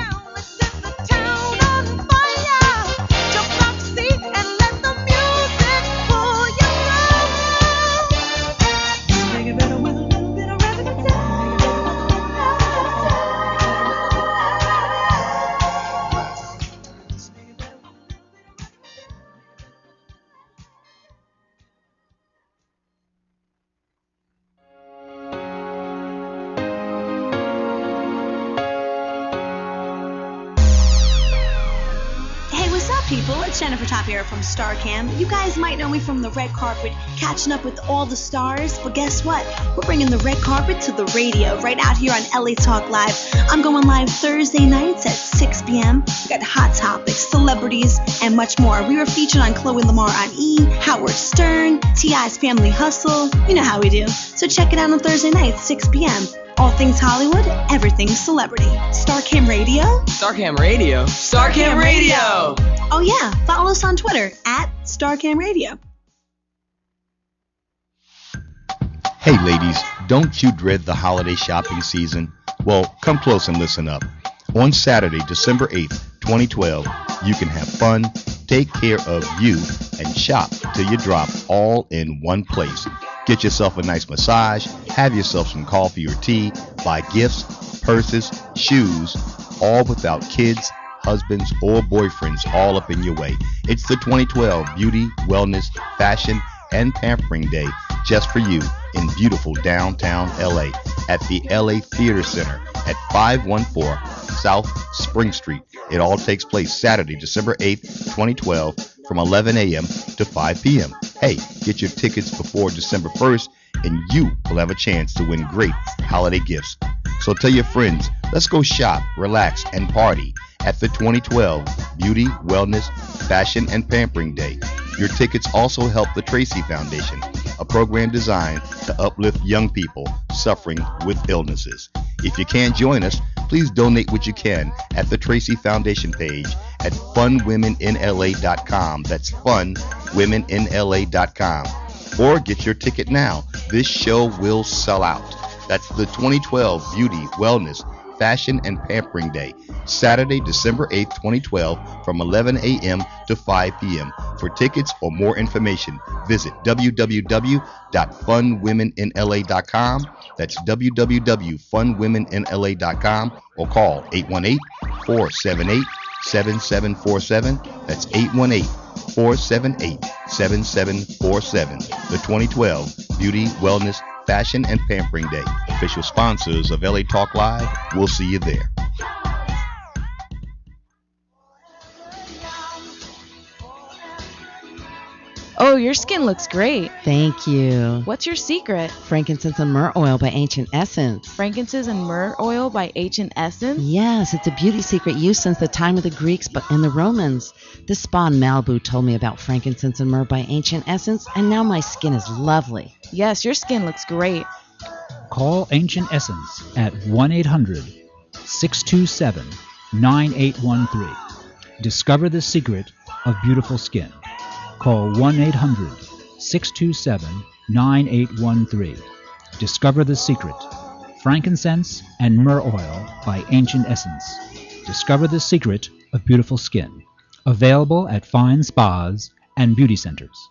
Speaker 10: People, it's Jennifer Tapia from StarCam. You guys might know me from the red carpet, catching up with all the stars, but guess what? We're bringing the red carpet to the radio right out here on L A Talk Live. I'm going live Thursday nights at six p.m. We got hot topics, celebrities, and much more. We were featured on Chloe Lamar on E!, Howard Stern, T I's Family Hustle. You know how we do. So check it out on Thursday nights, six p.m. All things Hollywood, everything celebrity. StarCam Radio?
Speaker 11: StarCam Radio. StarCam Radio.
Speaker 10: Oh yeah, follow us on Twitter at StarCam Radio.
Speaker 4: Hey ladies, don't you dread the holiday shopping season? Well, come close and listen up. On Saturday, December eighth, twenty twelve, you can have fun, take care of you, and shop till you drop all in one place. Get yourself a nice massage, have yourself some coffee or tea, buy gifts, purses, shoes, all without kids, husbands, or boyfriends all up in your way. It's the twenty twelve Beauty, Wellness, Fashion, and Pampering Day just for you in beautiful downtown L A at the L A Theater Center at five one four South Spring Street. It all takes place Saturday, December eighth, twenty twelve from eleven a.m. to five p.m. Hey, get your tickets before December first and you will have a chance to win great holiday gifts. So tell your friends, let's go shop, relax, and party at the twenty twelve Beauty, Wellness, Fashion, and Pampering Day. Your tickets also help the Tracy Foundation, a program designed to uplift young people suffering with illnesses. If you can't join us, please donate what you can at the Tracy Foundation page at fun women in L A dot com. That's fun women in L A dot com. or get your ticket now. This show will sell out. That's the twenty twelve Beauty, Wellness, Fashion, and Pampering Day, Saturday, December eighth, twenty twelve, from eleven a.m. to five p.m. For tickets or more information, visit w w w dot fun women in l a dot com. That's w w w dot fun women in l a dot com, or call eight one eight, four seven eight, seven seven four seven. That's eight one eight, four seven eight, seven seven four seven. The twenty twelve Beauty, Wellness, Fashion, and Pampering Day. Official sponsors of L A Talk Live. We'll see you there.
Speaker 15: Oh, your skin looks great.
Speaker 16: Thank you.
Speaker 15: What's your secret?
Speaker 16: Frankincense and myrrh oil by Ancient Essence.
Speaker 15: Frankincense and myrrh oil by Ancient Essence?
Speaker 16: Yes, it's a beauty secret used since the time of the Greeks but and the Romans. This spa in Malibu told me about frankincense and myrrh by Ancient Essence, and now my skin is lovely.
Speaker 15: Yes, your skin looks great.
Speaker 17: Call Ancient Essence at one eight hundred, six two seven, nine eight one three. Discover the secret of beautiful skin. Call one eight hundred, six two seven, nine eight one three. Discover the secret. Frankincense and myrrh oil by Ancient Essence. Discover the secret of beautiful skin. Available at fine spas and beauty centers.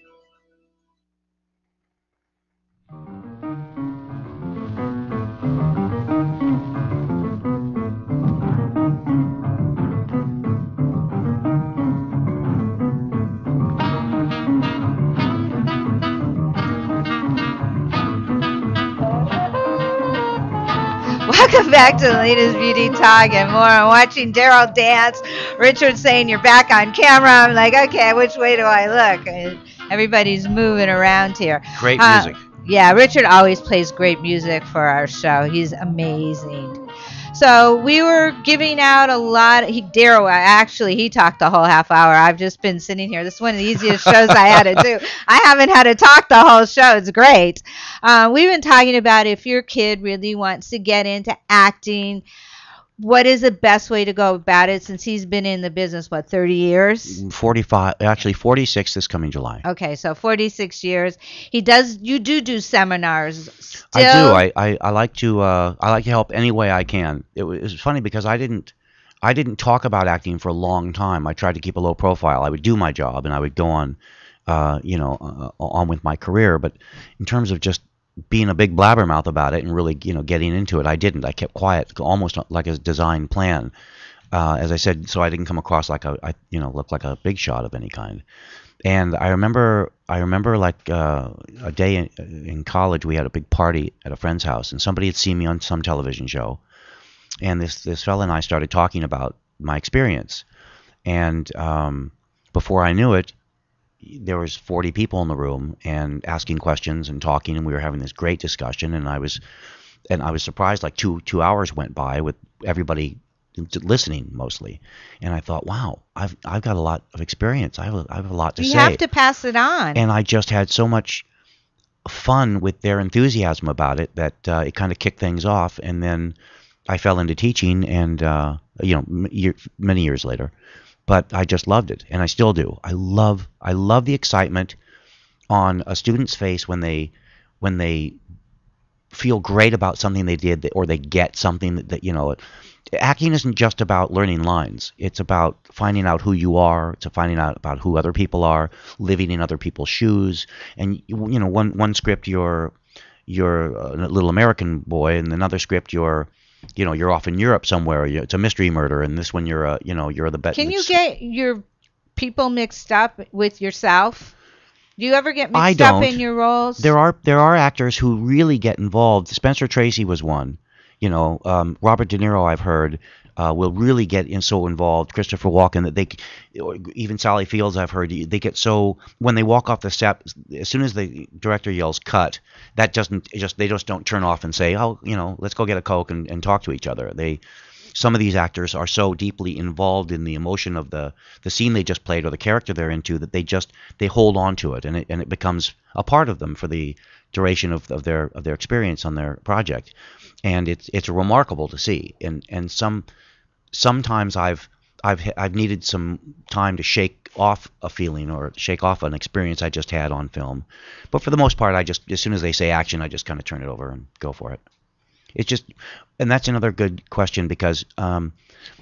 Speaker 3: Welcome back to the latest Beauty Talk and more. I'm watching Daryl dance. Richard saying you're back on camera. I'm like, okay, which way do I look? And everybody's moving around here.
Speaker 5: Great
Speaker 3: Uh,
Speaker 5: music.
Speaker 3: yeah, Richard always plays great music for our show. He's amazing. So we were giving out a lot. He, Daryl, actually, he talked the whole half hour. I've just been sitting here. This is one of the easiest shows I had to do. I haven't had to talk the whole show. It's great. Uh, we've been talking about if your kid really wants to get into acting, what is the best way to go about it, since he's been in the business, what, thirty years?
Speaker 5: forty-five, actually forty-six this coming July.
Speaker 3: Okay, so forty-six years. He does, you do do seminars still?
Speaker 5: I do. I, I, I like to uh, I like to help any way I can. It was, it was funny because I didn't I didn't talk about acting for a long time. I tried to keep a low profile. I would do my job and I would go on, uh, you know, uh, on with my career. But in terms of just being a big blabbermouth about it and really, you know, getting into it, I didn't. I kept quiet, almost like a design plan. Uh, as I said, so I didn't come across like a, I, you know, look like a big shot of any kind. And I remember, I remember like uh, a day in, in college, we had a big party at a friend's house, and somebody had seen me on some television show, and this this fella and I started talking about my experience, and um, before I knew it, there was forty people in the room and asking questions and talking, and we were having this great discussion, and I was, and I was surprised. Like two two hours went by with everybody listening mostly, and I thought, wow, I've I've got a lot of experience. I have a, I have a lot to
Speaker 3: You
Speaker 5: say.
Speaker 3: have to pass it on.
Speaker 5: And I just had so much fun with their enthusiasm about it that uh, it kind of kicked things off, and then I fell into teaching, and uh, you know, m- year, many years later. But I just loved it, and I still do. I love I love the excitement on a student's face when they when they feel great about something they did, or they get something that, that you know. Acting isn't just about learning lines. It's about finding out who you are. It's finding out about who other people are, living in other people's shoes. And you know, one one script you're you're a little American boy, and another script you're you know you're off in Europe somewhere. You- It's a mystery murder, and this one you're a you know you're the best.
Speaker 3: Can you get your people mixed up with yourself? Do you ever get mixed
Speaker 5: I
Speaker 3: up
Speaker 5: don't.
Speaker 3: in your roles?
Speaker 5: There are there are actors who really get involved. Spencer Tracy was one. You know, um, Robert De Niro, I've heard, uh, will really get in so involved. Christopher Walken, that they, or even Sally Fields, I've heard, they get so, when they walk off the step, as soon as the director yells cut, that doesn't, it just they just don't turn off and say, oh, you know, let's go get a Coke and, and talk to each other. They, some of these actors are so deeply involved in the emotion of the, the scene they just played or the character they're into that they just, they hold on to it, and it, and it becomes a part of them for the duration of, of their of their experience on their project. And it's it's remarkable to see. And and some sometimes I've I've I've needed some time to shake off a feeling or shake off an experience I just had on film. But for the most part, I just as soon as they say action, I just kind of turn it over and go for it. It's just, and that's another good question because um,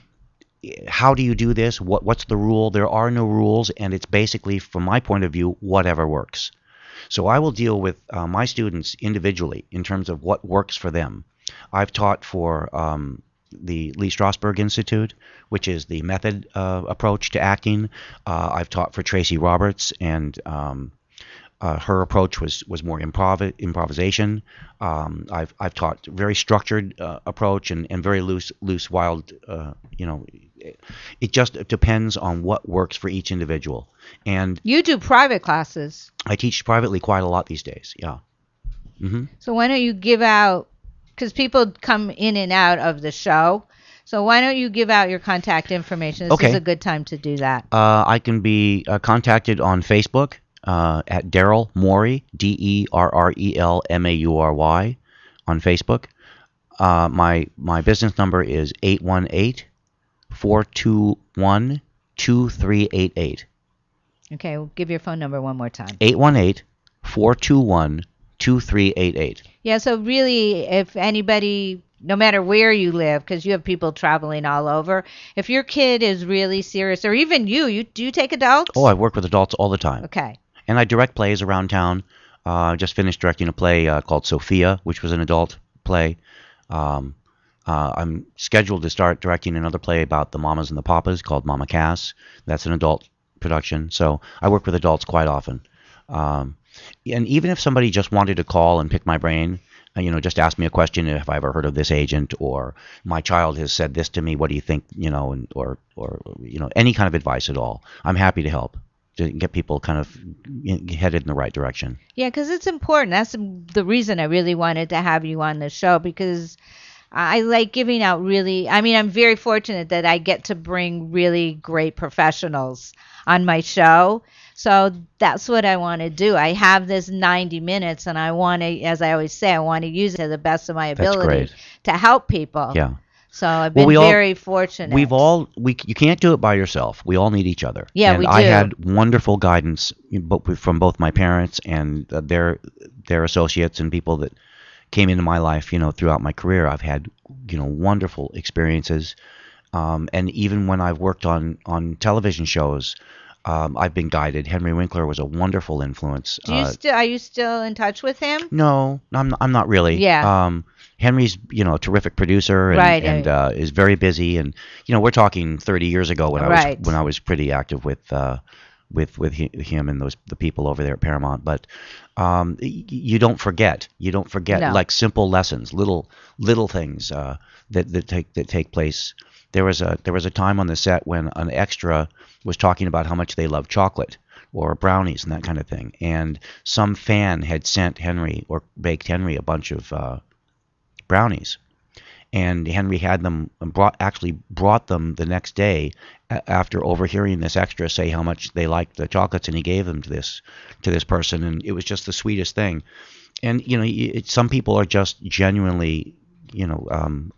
Speaker 5: how do you do this? What what's the rule? There are no rules, and it's basically, from my point of view, whatever works. So I will deal with uh, my students individually in terms of what works for them. I've taught for um, the Lee Strasberg Institute, which is the method uh, approach to acting. Uh, I've taught for Tracy Roberts, and um, uh, her approach was was more improv improvisation. Um, I've I've taught very structured uh, approach and, and very loose loose wild. Uh, you know, it, it just depends on what works for each individual. And
Speaker 3: you do private classes.
Speaker 5: I teach privately quite a lot these days. Yeah. Mm-hmm.
Speaker 3: So why don't you give out? Because people come in and out of the show. So why don't you give out your contact information? This
Speaker 5: Okay.
Speaker 3: is a good time to do that.
Speaker 5: Uh, I can be uh, contacted on Facebook uh, at Derrel Morey, D E R R E L M A U R Y, on Facebook. Uh, my my business number is eight one eight, four two one, two three eight eight.
Speaker 3: Okay, we'll give your phone number one more time.
Speaker 5: eight one eight, four two one, two three eight eight.
Speaker 3: Yeah, so really, if anybody, no matter where you live, because you have people traveling all over, if your kid is really serious, or even you, you do you take adults?
Speaker 5: Oh, I work with adults all the time.
Speaker 3: Okay.
Speaker 5: And I direct plays around town. Uh, I just finished directing a play uh, called Sophia, which was an adult play. Um, uh, I'm scheduled to start directing another play about the mamas and the papas called Mama Cass. That's an adult production. So I work with adults quite often. Um, and even if somebody just wanted to call and pick my brain, uh, you know, just ask me a question, if I ever heard of this agent, or my child has said this to me, what do you think, you know, and or, or you know, any kind of advice at all, I'm happy to help to get people kind of headed in the right direction.
Speaker 3: Yeah, because it's important. That's the reason I really wanted to have you on the show, because I like giving out really, I mean, I'm very fortunate that I get to bring really great professionals on my show. So that's what I want to do. I have this ninety minutes, and I want to, as I always say, I want to use it to the best of my
Speaker 5: That's
Speaker 3: ability
Speaker 5: great.
Speaker 3: to help people.
Speaker 5: Yeah.
Speaker 3: So I've
Speaker 5: Well,
Speaker 3: been
Speaker 5: we all-
Speaker 3: very fortunate.
Speaker 5: We've all we you can't do it by yourself. We all need each other.
Speaker 3: Yeah,
Speaker 5: and
Speaker 3: we
Speaker 5: I
Speaker 3: do.
Speaker 5: had wonderful guidance, but from both my parents and uh, their their associates and people that came into my life. You know, throughout my career, I've had you know wonderful experiences, um, and even when I've worked on on television shows, um, I've been guided. Henry Winkler was a wonderful influence.
Speaker 3: Do you
Speaker 5: Uh,
Speaker 3: still, are you still in touch with him?
Speaker 5: no, I'm I'm not really.
Speaker 3: Yeah.
Speaker 5: Um, Henry's you know a terrific producer and,
Speaker 3: Right,
Speaker 5: and
Speaker 3: right.
Speaker 5: uh, is very busy, and you know we're talking thirty years ago when I
Speaker 3: Right.
Speaker 5: was when I was pretty active with uh, with with he, him and those the people over there at Paramount. But um, y- you don't forget. You don't forget
Speaker 3: No.
Speaker 5: like simple lessons, little little things uh, that that take that take place. There was a there was a time on the set when an extra was talking about how much they love chocolate or brownies and that kind of thing, and some fan had sent Henry or baked Henry a bunch of uh, brownies, and Henry had them brought actually brought them the next day a- after overhearing this extra say how much they liked the chocolates, and he gave them to this to this person, and it was just the sweetest thing. And you know, y- it, some people are just genuinely, you know, um,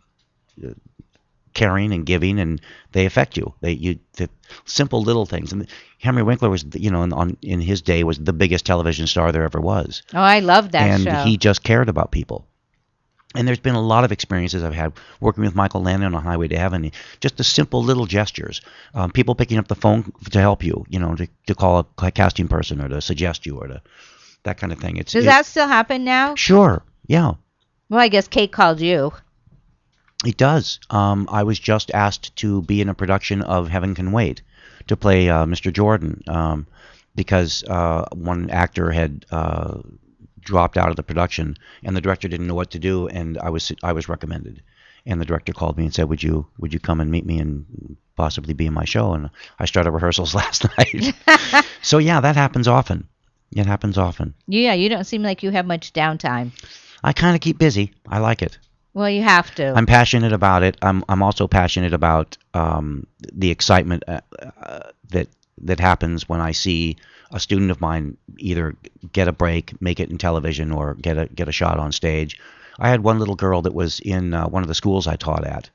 Speaker 5: caring and giving, and they affect you. They you the simple little things. And Henry Winkler was, you know, in, on in his day was the biggest television star there ever was.
Speaker 3: Oh, I love that
Speaker 5: and
Speaker 3: show.
Speaker 5: he just cared about people. And there's been a lot of experiences I've had working with Michael Landon on Highway to Heaven. Just the simple little gestures, um, people picking up the phone to help you, you know, to, to call a casting person or to suggest you or to that kind of thing. It's
Speaker 3: Does
Speaker 5: it-
Speaker 3: that still happen now?
Speaker 5: sure, yeah.
Speaker 3: Well, I guess Kate called you.
Speaker 5: It does. Um, I was just asked to be in a production of Heaven Can Wait to play uh, Mister Jordan um, because uh, one actor had uh, dropped out of the production and the director didn't know what to do, and I was I was recommended. And the director called me and said, "Would you would you come and meet me and possibly be in my show?" And I started rehearsals last night. So yeah, that happens often. It happens often.
Speaker 3: Yeah, you don't seem like you have much downtime.
Speaker 5: I kind of keep busy. I like it.
Speaker 3: Well, you have to.
Speaker 5: I'm passionate about it. I'm I'm also passionate about um, the excitement uh, uh, that that happens when I see a student of mine either get a break, make it in television, or get a get a shot on stage. I had one little girl that was in uh, one of the schools I taught at,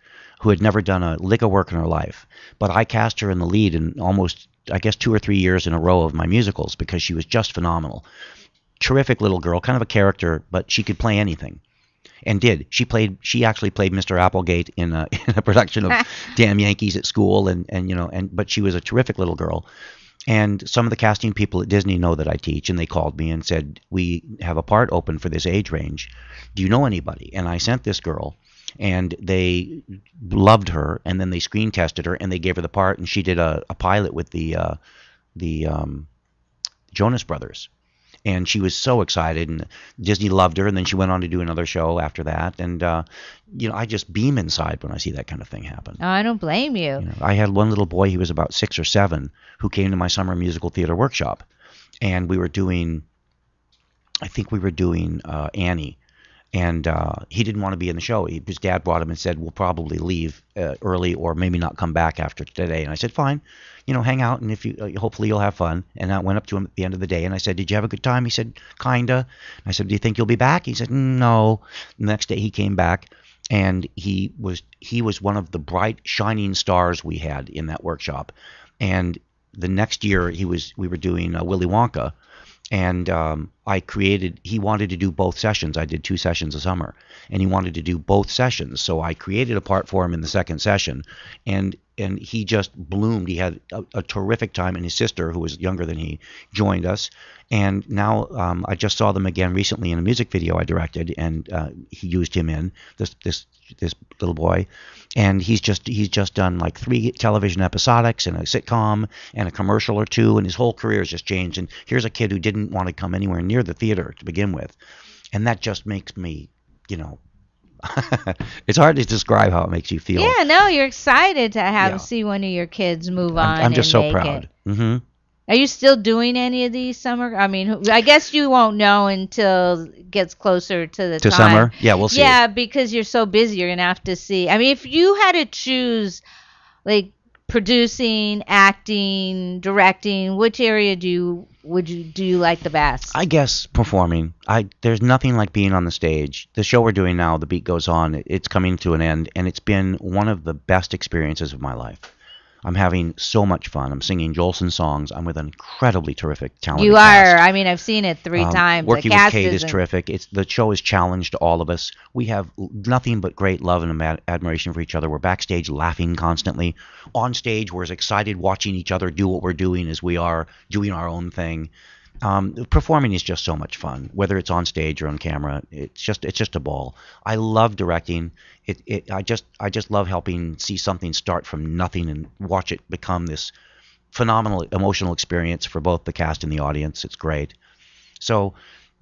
Speaker 5: who had never done a lick of work in her life. But I cast her in the lead in almost, I guess, two or three years in a row of my musicals because she was just phenomenal. Terrific little girl, kind of a character, but she could play anything. And did. She played. She actually played Mister Applegate in a, in a production of Damn Yankees at School, and, and you know, and but she was a terrific little girl. And some of the casting people at Disney know that I teach, and they called me and said, we have a part open for this age range. Do you know anybody? And I sent this girl, and they loved her, and then they screen tested her, and they gave her the part, and she did a, a pilot with the uh, the um, Jonas Brothers. And she was so excited, and Disney loved her, and then she went on to do another show after that. And, uh, you know, I just beam inside when I see that kind of thing happen.
Speaker 3: Oh, I don't blame you.
Speaker 5: You know, I had one little boy, he was about six or seven, who came to my summer musical theater workshop. And we were doing, I think we were doing uh, Annie. And uh, he didn't want to be in the show. He, his dad brought him and said, we'll probably leave uh, early or maybe not come back after today. And I said, fine, you know, hang out, and if you, uh, hopefully you'll have fun. And I went up to him at the end of the day, and I said, did you have a good time? He said, kinda. I said, do you think you'll be back? He said, no. The next day he came back, and he was he was one of the bright, shining stars we had in that workshop. And the next year he was we were doing uh, Willy Wonka. And um, I created, he wanted to do both sessions. I did two sessions a summer, and he wanted to do both sessions. So I created a part for him in the second session, and and he just bloomed. He had a, a terrific time, and his sister, who was younger than he, joined us. And now um, I just saw them again recently in a music video I directed, and uh, he used him in this this this little boy, and he's just he's just done like three television episodics and a sitcom and a commercial or two, and his whole career has just changed. And here's a kid who didn't want to come anywhere near the theater to begin with, and that just makes me, you know, it's hard to describe how it makes you feel.
Speaker 3: Yeah, no, you're excited to have
Speaker 5: Yeah.
Speaker 3: see one of your kids move
Speaker 5: I'm,
Speaker 3: on.
Speaker 5: I'm just
Speaker 3: and
Speaker 5: so
Speaker 3: make
Speaker 5: proud.
Speaker 3: It.
Speaker 5: hmm
Speaker 3: Are you still doing any of these summer? I mean, I guess you won't know until it gets closer to the
Speaker 5: To
Speaker 3: time.
Speaker 5: summer? Yeah, we'll see.
Speaker 3: Yeah, because you're so busy, you're gonna have to see. I mean, if you had to choose, like producing, acting, directing, which area do you would you do you like the best?
Speaker 5: I guess performing. I there's nothing like being on the stage. The show we're doing now, The Beat Goes On, it's coming to an end, and it's been one of the best experiences of my life. I'm having so much fun. I'm singing Jolson songs. I'm with an incredibly terrific, talented
Speaker 3: You
Speaker 5: cast.
Speaker 3: are. I mean, I've seen it three
Speaker 5: Um,
Speaker 3: times.
Speaker 5: Working
Speaker 3: the
Speaker 5: with
Speaker 3: cast
Speaker 5: Kate is
Speaker 3: isn't-
Speaker 5: terrific. It's the show is challenged to all of us. We have l- nothing but great love and ama- admiration for each other. We're backstage laughing constantly. On stage, we're as excited watching each other do what we're doing as we are doing our own thing. Um, performing is just so much fun, whether it's on stage or on camera. It's just it's just a ball. I love directing. It, it I just I just love helping see something start from nothing and watch it become this phenomenal emotional experience for both the cast and the audience. It's great. So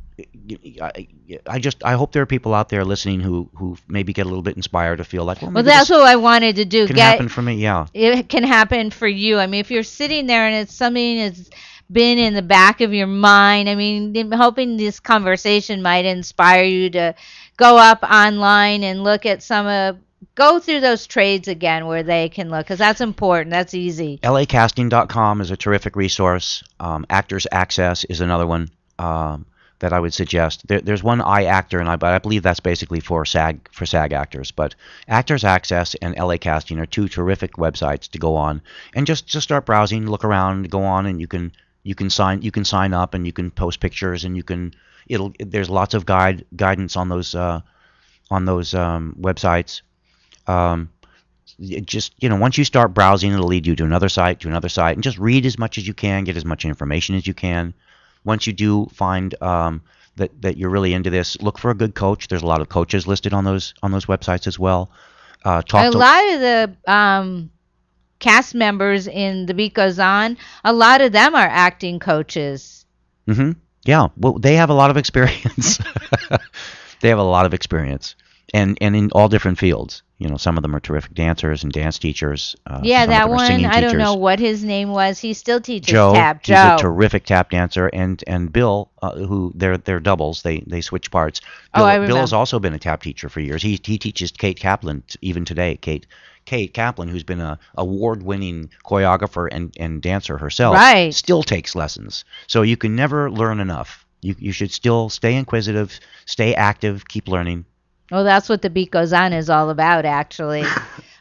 Speaker 5: I, I just I hope there are people out there listening who who maybe get a little bit inspired to feel like, well,
Speaker 3: Well,
Speaker 5: maybe
Speaker 3: that's
Speaker 5: this
Speaker 3: what I wanted to do.
Speaker 5: can
Speaker 3: Get
Speaker 5: happen for me. Yeah.
Speaker 3: it can happen for you. I mean, if you're sitting there and it's something that's been in the back of your mind, I mean, I'm hoping this conversation might inspire you to go up online and look at some of, go through those trades again where they can look, because that's important. That's easy.
Speaker 5: L A casting dot com is a terrific resource. Um, Actors Access is another one um, that I would suggest. There, there's one iActor, and I, but I believe that's basically for SAG for SAG actors. But Actors Access and L A Casting are two terrific websites to go on and just just start browsing, look around, go on, and you can you can sign you can sign up and you can post pictures and you can it'll there's lots of guide guidance on those uh, on those um, websites. Um, it just you know once you start browsing, it'll lead you to another site, to another site, and just read as much as you can, get as much information as you can. Once you do find um, that that you're really into this, look for a good coach. There's a lot of coaches listed on those on those websites as well. Uh, talk
Speaker 3: A
Speaker 5: to,
Speaker 3: lot of the um, cast members in The Beat Goes On, a lot of them are acting coaches.
Speaker 5: Mm-hmm. Yeah, well, they have a lot of experience. They have a lot of experience, and and in all different fields. You know, some of them are terrific dancers and dance teachers. Uh,
Speaker 3: Yeah,
Speaker 5: some of
Speaker 3: that
Speaker 5: them are
Speaker 3: one,
Speaker 5: singing
Speaker 3: I don't know
Speaker 5: teachers.
Speaker 3: what his name was. He still teaches
Speaker 5: Joe,
Speaker 3: tap.
Speaker 5: he's
Speaker 3: Joe.
Speaker 5: a terrific tap dancer, and and Bill, uh, who they're they're doubles. They they switch parts.
Speaker 3: Oh,
Speaker 5: Bill,
Speaker 3: I
Speaker 5: Bill has
Speaker 3: remember.
Speaker 5: also been a tap teacher for years. He he teaches Kate Kaplan t- even today. Kate Kate Kaplan, who's been a award-winning choreographer and and dancer herself,
Speaker 3: Right.
Speaker 5: still takes lessons. So you can never learn enough. You you should still stay inquisitive, stay active, keep learning.
Speaker 3: Well, that's what The Beat Goes On is all about, actually.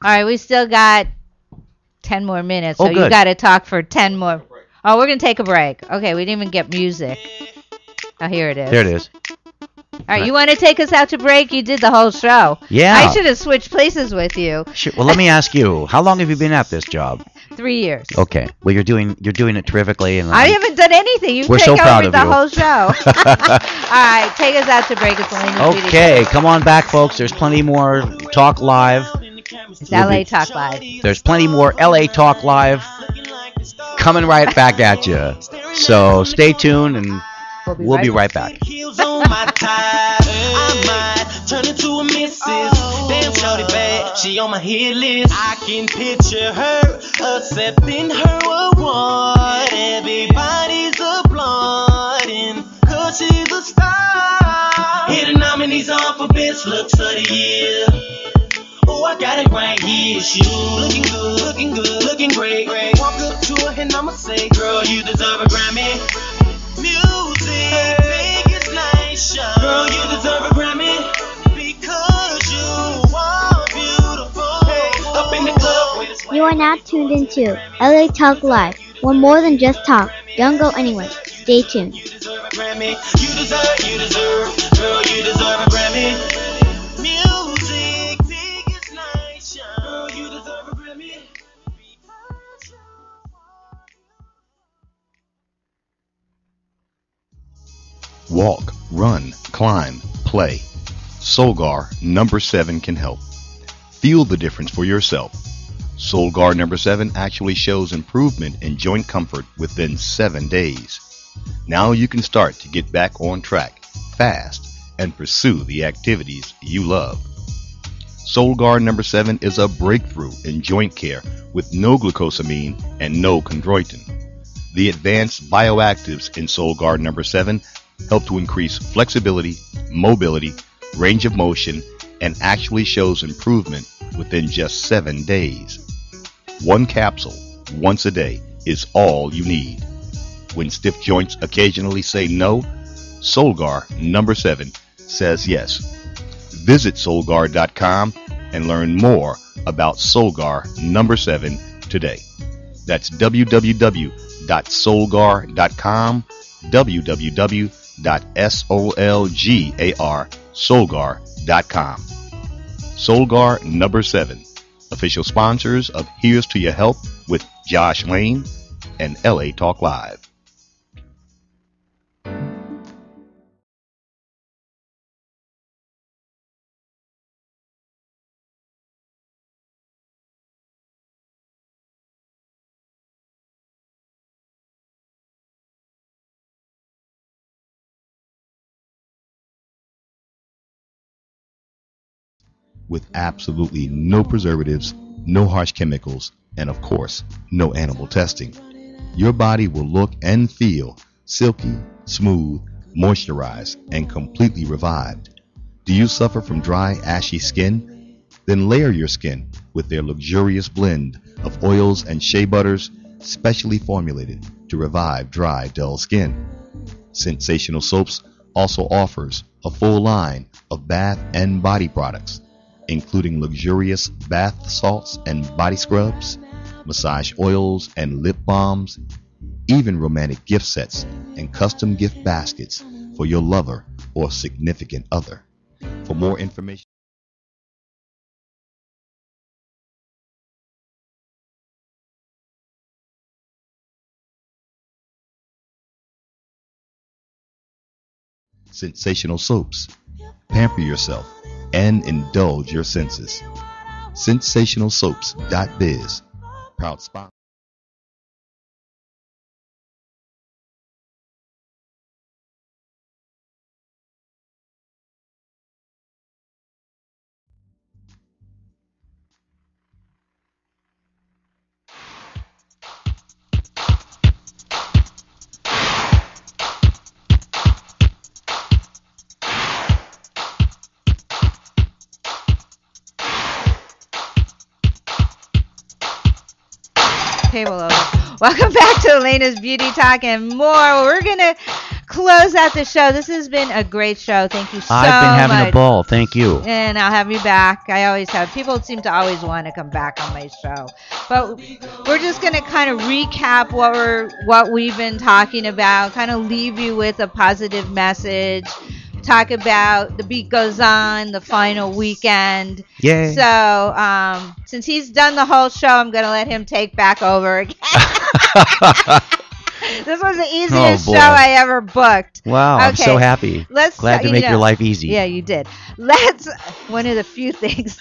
Speaker 3: All right, we still got ten more minutes, so
Speaker 5: Oh,
Speaker 3: you
Speaker 5: good.
Speaker 3: got to talk for ten more. Oh, we're going to take a break. Okay, we didn't even get music. Oh, here it is.
Speaker 5: There it is.
Speaker 3: All right, you want to take us out to break? You did the whole show.
Speaker 5: Yeah.
Speaker 3: I should have switched places with you.
Speaker 5: Sure. Well, let me ask you, how long have you been at this job?
Speaker 3: Three years.
Speaker 5: Okay. Well, you're doing you're doing it terrifically, and
Speaker 3: I
Speaker 5: um,
Speaker 3: haven't done anything. You
Speaker 5: We're
Speaker 3: take
Speaker 5: so
Speaker 3: over
Speaker 5: proud of
Speaker 3: the
Speaker 5: you.
Speaker 3: whole show. All right, take us out to break. It's Alayna's Beauty
Speaker 5: Okay, come on back, folks. There's plenty more Talk Live.
Speaker 3: It's L A Talk Live.
Speaker 5: There's plenty more L A Talk Live coming right back at you. So stay tuned, and
Speaker 3: we'll be,
Speaker 5: we'll
Speaker 3: right,
Speaker 5: be right back.
Speaker 2: I might turn into a missus. Damn, shorty bad, she on my hit list. I can picture her accepting her award. Everybody's applauding, cause she's a star. Here the nominees are for best looks of the year. Oh, I got it right here. She looking good, looking good, looking great, great. Walk up to her and I'ma say, girl, you deserve a Grammy. Music, biggest night show. Girl, you deserve a Grammy because you are beautiful. Hey, up in the club with us.
Speaker 18: You are now tuned into L A Talk Live. We're more than just talk. Don't go anywhere. Stay tuned.
Speaker 2: You deserve a Grammy. You deserve, you deserve, girl, you deserve a Grammy. Music, biggest night show. Girl, you deserve a Grammy.
Speaker 4: Walk, run, climb, play. Solgar number seven can help. Feel the difference for yourself. Solgar number seven actually shows improvement in joint comfort within seven days. Now you can start to get back on track fast and pursue the activities you love. Solgar number seven is a breakthrough in joint care with no glucosamine and no chondroitin. The advanced bioactives in Solgar number seven help to increase flexibility, mobility, range of motion, and actually shows improvement within just seven days. One capsule, once a day, is all you need. When stiff joints occasionally say no, Solgar number seven says yes. Visit Solgar dot com and learn more about Solgar number seven today. That's w w w dot solgar dot com, w w w dot solgar, solgar dot com. Solgar number seven, official sponsors of Here's to Your Help with Josh Lane and L A Talk Live. With absolutely no preservatives, no harsh chemicals, and of course, no animal testing. Your body will look and feel silky, smooth, moisturized, and completely revived. Do you suffer from dry, ashy skin? Then layer your skin with their luxurious blend of oils and shea butters specially formulated to revive dry, dull skin. Sensational Soaps also offers a full line of bath and body products, including luxurious bath salts and body scrubs, massage oils and lip balms, even romantic gift sets and custom gift baskets for your lover or significant other. For more information, Sensational Soaps. Pamper yourself and indulge your senses. sensational soaps dot biz. Proud sponsor.
Speaker 3: Table over. Welcome back to Alayna's Beauty Talk and more. We're going to close out the show. This has been a great show. Thank you so much.
Speaker 5: I've been having
Speaker 3: much.
Speaker 5: a ball. Thank you.
Speaker 3: And I'll have you back. I always have. People seem to always want to come back on my show. But we're just going to kind of recap what we're what we've been talking about, kind of leave you with a positive message. Talk about The Beat Goes On, the final weekend.
Speaker 5: Yay.
Speaker 3: So, um, since he's done the whole show, I'm going to let him take back over again. This was the easiest
Speaker 5: Oh,
Speaker 3: show
Speaker 5: boy.
Speaker 3: I ever booked.
Speaker 5: Wow, I'm so happy.
Speaker 3: Let's
Speaker 5: Glad to
Speaker 3: you
Speaker 5: make
Speaker 3: know,
Speaker 5: your life easy.
Speaker 3: Yeah, you did. Let's one of the few things.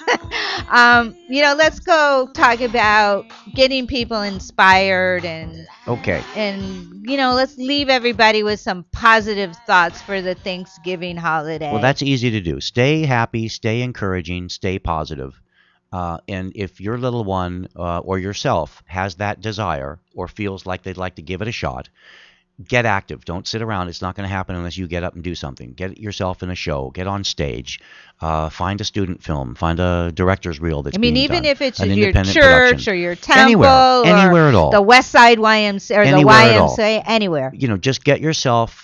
Speaker 3: um, you know, let's go talk about getting people inspired and
Speaker 5: Okay.
Speaker 3: and you know, let's leave everybody with some positive thoughts for the Thanksgiving holiday.
Speaker 5: Well, that's easy to do. Stay happy, stay encouraging, stay positive. Uh, and if your little one uh, or yourself has that desire or feels like they'd like to give it a shot, get active. Don't sit around. It's not going to happen unless you get up and do something. Get yourself in a show. Get on stage. Uh, find a student film. Find a director's reel that's
Speaker 3: I mean,
Speaker 5: being
Speaker 3: even
Speaker 5: done,
Speaker 3: if it's
Speaker 5: an
Speaker 3: your
Speaker 5: independent
Speaker 3: church
Speaker 5: production.
Speaker 3: or your temple
Speaker 5: Anywhere.
Speaker 3: or
Speaker 5: Anywhere at all.
Speaker 3: the West Side Y M C A or
Speaker 5: Anywhere
Speaker 3: the
Speaker 5: at all.
Speaker 3: Y M C A, anywhere.
Speaker 5: You know, just get yourself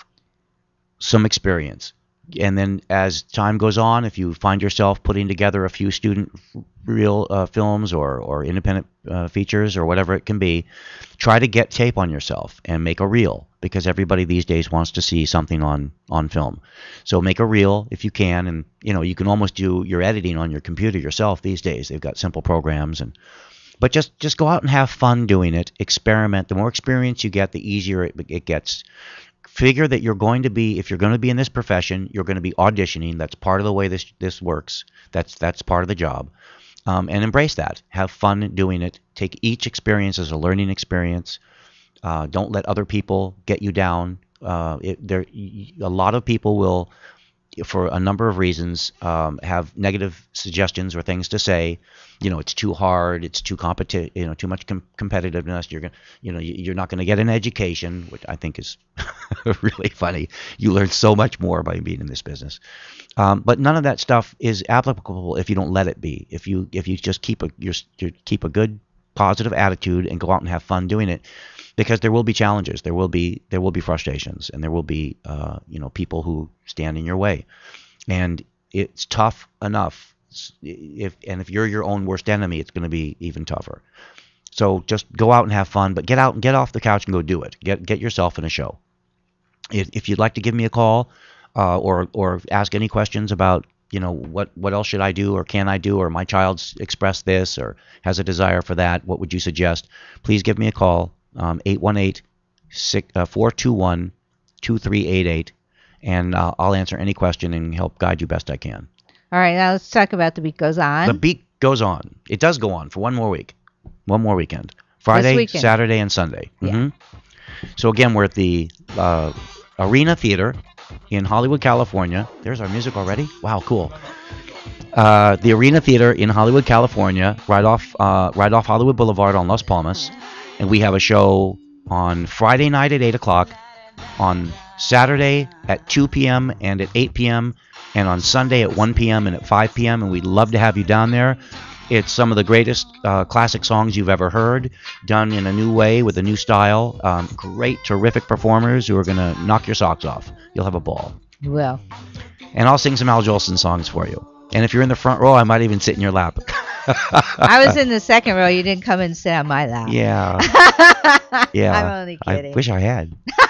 Speaker 5: some experience. And then as time goes on, if you find yourself putting together a few student reel uh, films or, or independent uh, features or whatever it can be, try to get tape on yourself and make a reel, because everybody these days wants to see something on, on film. So make a reel if you can, and you know, you can almost do your editing on your computer yourself these days. They've got simple programs, and but just, just go out and have fun doing it. Experiment. The more experience you get, the easier it, it gets. Figure that you're going to be, if you're going to be in this profession, you're going to be auditioning. That's part of the way this this works. That's that's part of the job. Um, and embrace that. Have fun doing it. Take each experience as a learning experience. Uh, don't let other people get you down. Uh, it, there, a lot of people will, for a number of reasons, um, have negative suggestions or things to say. You know, it's too hard. It's too competi- You know, too much com- competitiveness. You're gonna, you know, you're not going to get an education, which I think is really funny. You learn so much more by being in this business. Um, but none of that stuff is applicable if you don't let it be. If you if you just keep a your, your keep a good positive attitude and go out and have fun doing it, because there will be challenges, there will be there will be frustrations, and there will be uh, you know, people who stand in your way, and it's tough enough. If and if you're your own worst enemy, it's going to be even tougher. So just go out and have fun, but get out and get off the couch and go do it. Get get yourself in a show. If, if you'd like to give me a call, uh, or or ask any questions about, you know, what what else should I do or can I do, or my child's expressed this or has a desire for that, what would you suggest? Please give me a call, um, eight one eight, four two one, two three eight eight, and uh, I'll answer any question and help guide you best I can.
Speaker 3: All right, now let's talk about The Beat Goes On.
Speaker 5: The beat goes on. It does go on for one more week, one more weekend. Friday,
Speaker 3: weekend.
Speaker 5: Saturday, and Sunday.
Speaker 3: Yeah.
Speaker 5: Mm-hmm. So again, we're at the uh, Arena Theater in Hollywood, California. There's our music already. Wow, cool. Uh, the Arena Theater in Hollywood, California, right off uh, right off Hollywood Boulevard on Las Palmas, and we have a show on Friday night at eight o'clock, on Saturday at two p.m. and at eight p.m., and on Sunday at one p.m. and at five p.m., and we'd love to have you down there. It's some of the greatest uh, classic songs you've ever heard, done in a new way with a new style. Um, great, terrific performers who are going to knock your socks off. You'll have a ball.
Speaker 3: You will.
Speaker 5: And I'll sing some Al Jolson songs for you. And if you're in the front row, I might even sit in your lap.
Speaker 3: I was in the second row. You didn't come and sit on my lap.
Speaker 5: Yeah. Yeah.
Speaker 3: I'm only kidding.
Speaker 5: I wish I had.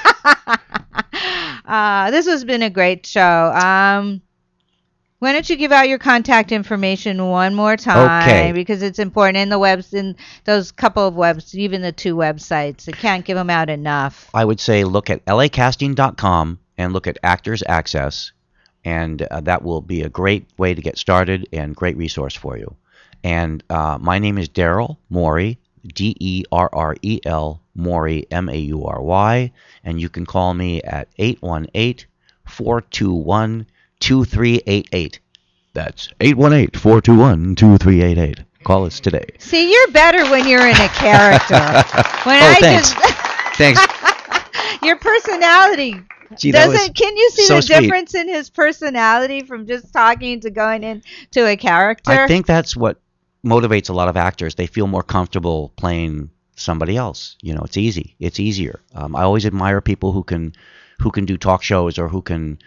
Speaker 3: uh, this has been a great show. Um, why don't you give out your contact information one more time?
Speaker 5: Okay.
Speaker 3: Because it's important. In the webs, in those couple of webs, even the two websites, I can't give them out enough.
Speaker 5: I would say look at L A casting dot com and look at Actors Access, and uh, that will be a great way to get started and great resource for you. And uh, my name is Daryl Morey, D E R R E L, Morey, M A U R Y, and you can call me at eight one eight, four two one, two three eight eight. That's eight one eight, four two one, two three eight eight. Call us today.
Speaker 3: See, you're better when you're in a character. When
Speaker 5: oh,
Speaker 3: I
Speaker 5: thanks.
Speaker 3: Just
Speaker 5: Thanks.
Speaker 3: Your personality
Speaker 5: Gee, that was
Speaker 3: doesn't. Can you see
Speaker 5: so
Speaker 3: the
Speaker 5: sweet.
Speaker 3: difference in his personality from just talking to going into a character?
Speaker 5: I think that's what motivates a lot of actors. They feel more comfortable playing somebody else. You know, it's easy. It's easier. Um, I always admire people who can who can do talk shows or who can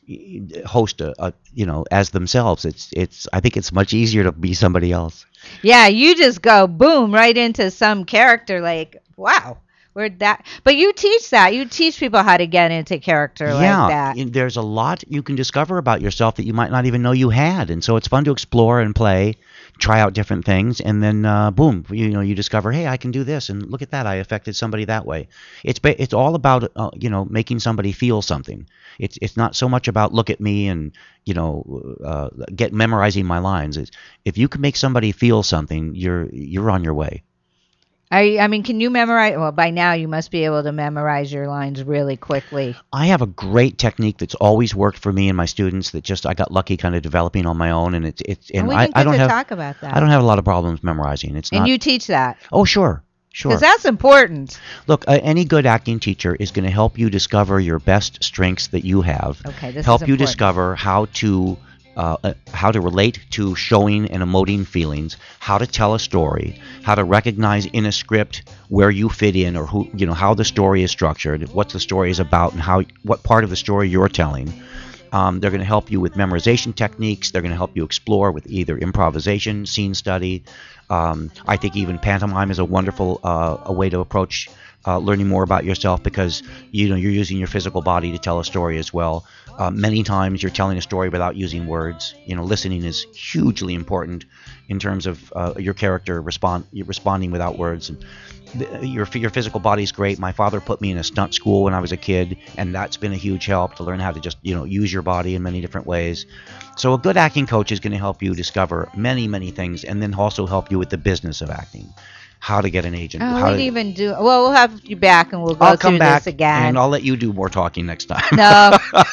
Speaker 5: host a, a you know as themselves. It's it's I think it's much easier to be somebody else.
Speaker 3: Yeah, you just go boom right into some character. Like, wow, where'd that? But you teach that. You teach people how to get into character
Speaker 5: Yeah,
Speaker 3: like that.
Speaker 5: and there's a lot you can discover about yourself that you might not even know you had, and so it's fun to explore and play, try out different things, and then uh, boom, you know, you discover, hey, I can do this, and look at that, I affected somebody that way. It's ba- it's all about uh, you know making somebody feel something. It's it's not so much about look at me and you know uh, get memorizing my lines. It's, if you can make somebody feel something, you're you're on your way.
Speaker 3: I, I mean, can you memorize? Well, by now you must be able to memorize your lines really quickly.
Speaker 5: I have a great technique that's always worked for me and my students that just I got lucky kind of developing on my own, and it's it's and
Speaker 3: we
Speaker 5: I,
Speaker 3: can
Speaker 5: I
Speaker 3: get
Speaker 5: don't
Speaker 3: to
Speaker 5: have
Speaker 3: talk about that.
Speaker 5: I don't have a lot of problems memorizing. It's
Speaker 3: And
Speaker 5: not.
Speaker 3: you teach that.
Speaker 5: Oh sure, sure.
Speaker 3: Because that's important.
Speaker 5: Look, uh, any good acting teacher is going to help you discover your best strengths that you have.
Speaker 3: Okay, this
Speaker 5: help
Speaker 3: is
Speaker 5: you
Speaker 3: important.
Speaker 5: discover how to uh, uh, how to relate to showing and emoting feelings, how to tell a story, how to recognize in a script where you fit in, or who you know how the story is structured, what the story is about, and how what part of the story you're telling. Um, they're going to help you with memorization techniques. They're going to help you explore with either improvisation, scene study. Um, I think even pantomime is a wonderful uh, a way to approach uh, learning more about yourself, because you know you're using your physical body to tell a story as well. Uh, many times you're telling a story without using words. You know, listening is hugely important in terms of uh, your character respond responding without words. And the, your your physical body is great. My father put me in a stunt school when I was a kid, and that's been a huge help to learn how to just you know use your body in many different ways. So a good acting coach is going to help you discover many many things, and then also help you with the business of acting, how to get an agent.
Speaker 3: Oh,
Speaker 5: how
Speaker 3: we
Speaker 5: to,
Speaker 3: even do. Well, we'll have you back, and we'll go
Speaker 5: I'll
Speaker 3: through
Speaker 5: come back
Speaker 3: this again.
Speaker 5: and I'll let you do more talking next time.
Speaker 3: No,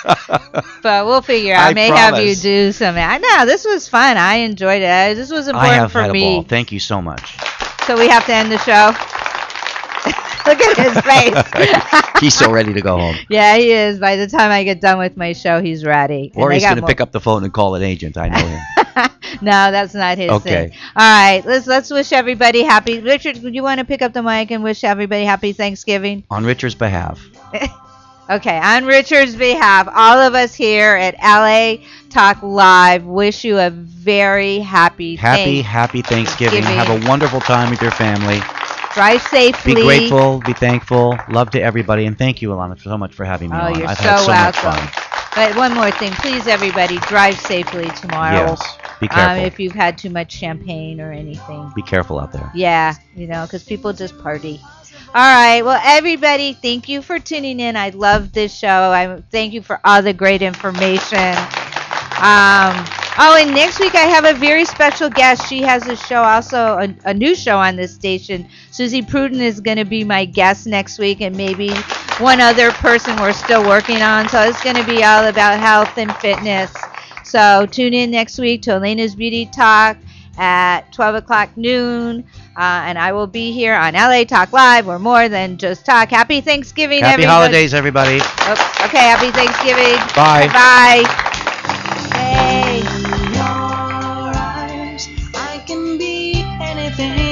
Speaker 3: but we'll figure out.
Speaker 5: I
Speaker 3: I may have you
Speaker 5: promise.
Speaker 3: do something. I know this was fun. I enjoyed it. This was
Speaker 5: I
Speaker 3: important
Speaker 5: have
Speaker 3: for
Speaker 5: had a
Speaker 3: me.
Speaker 5: ball. Thank you so much.
Speaker 3: So we have to end the show. Look at his face.
Speaker 5: He's so ready to go home.
Speaker 3: Yeah, he is. By the time I get done with my show, he's ready. And
Speaker 5: Or
Speaker 3: they
Speaker 5: he's
Speaker 3: got
Speaker 5: going to
Speaker 3: more-
Speaker 5: pick up the phone and call an agent. I know him.
Speaker 3: No, that's not his
Speaker 5: Okay.
Speaker 3: thing. All right, let's let's wish everybody happy. Richard, would you want to pick up the mic and wish everybody happy Thanksgiving?
Speaker 5: On Richard's behalf.
Speaker 3: Okay, on Richard's behalf, all of us here at L A Talk Live wish you a very happy
Speaker 5: Happy,
Speaker 3: thank-
Speaker 5: happy Thanksgiving.
Speaker 3: Thanksgiving.
Speaker 5: Have a wonderful time with your family.
Speaker 3: Drive safely.
Speaker 5: Be grateful. Be thankful. Love to everybody. And thank you, Alana, so much for having me
Speaker 3: Oh,
Speaker 5: on.
Speaker 3: you're
Speaker 5: I've
Speaker 3: so
Speaker 5: had so much
Speaker 3: welcome.
Speaker 5: fun.
Speaker 3: But one more thing, please, everybody, drive safely tomorrow.
Speaker 5: Yes. Be
Speaker 3: Um,
Speaker 5: careful.
Speaker 3: if you've had too much champagne or anything.
Speaker 5: Be careful out there.
Speaker 3: Yeah, you know, because people just party. All right. Well, everybody, thank you for tuning in. I love this show. I thank you for all the great information. Um, oh, and next week I have a very special guest. She has a show, also a, a new show on this station. Susie Pruden is going to be my guest next week, and maybe one other person we're still working on. So it's going to be all about health and fitness. So tune in next week to Alayna's Beauty Talk at twelve o'clock noon. Uh, and I will be here on L A Talk Live. We're more than just talk. Happy Thanksgiving,
Speaker 5: Happy
Speaker 3: everybody.
Speaker 5: holidays, everybody.
Speaker 3: Oops. Okay, happy Thanksgiving.
Speaker 5: Bye.
Speaker 3: Bye. Hey.
Speaker 2: I can be anything.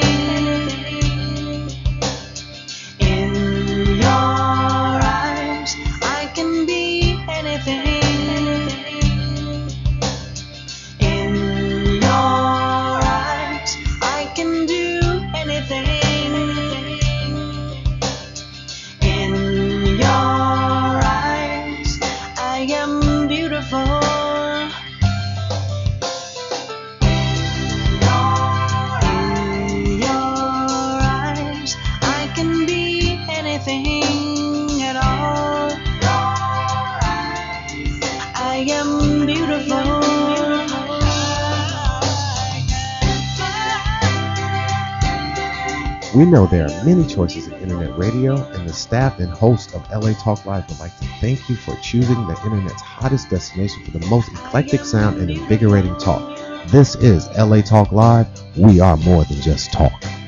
Speaker 2: In your arms, I can be anything. In your arms, I can do anything. In your eyes, I am beautiful. In your eyes, I can be anything at all. I am beautiful.
Speaker 1: We know there are many choices in internet radio, and the staff and host of L A Talk Live would like to thank you for choosing the internet's hottest destination for the most eclectic sound and invigorating talk. This is L A Talk Live. We are more than just talk.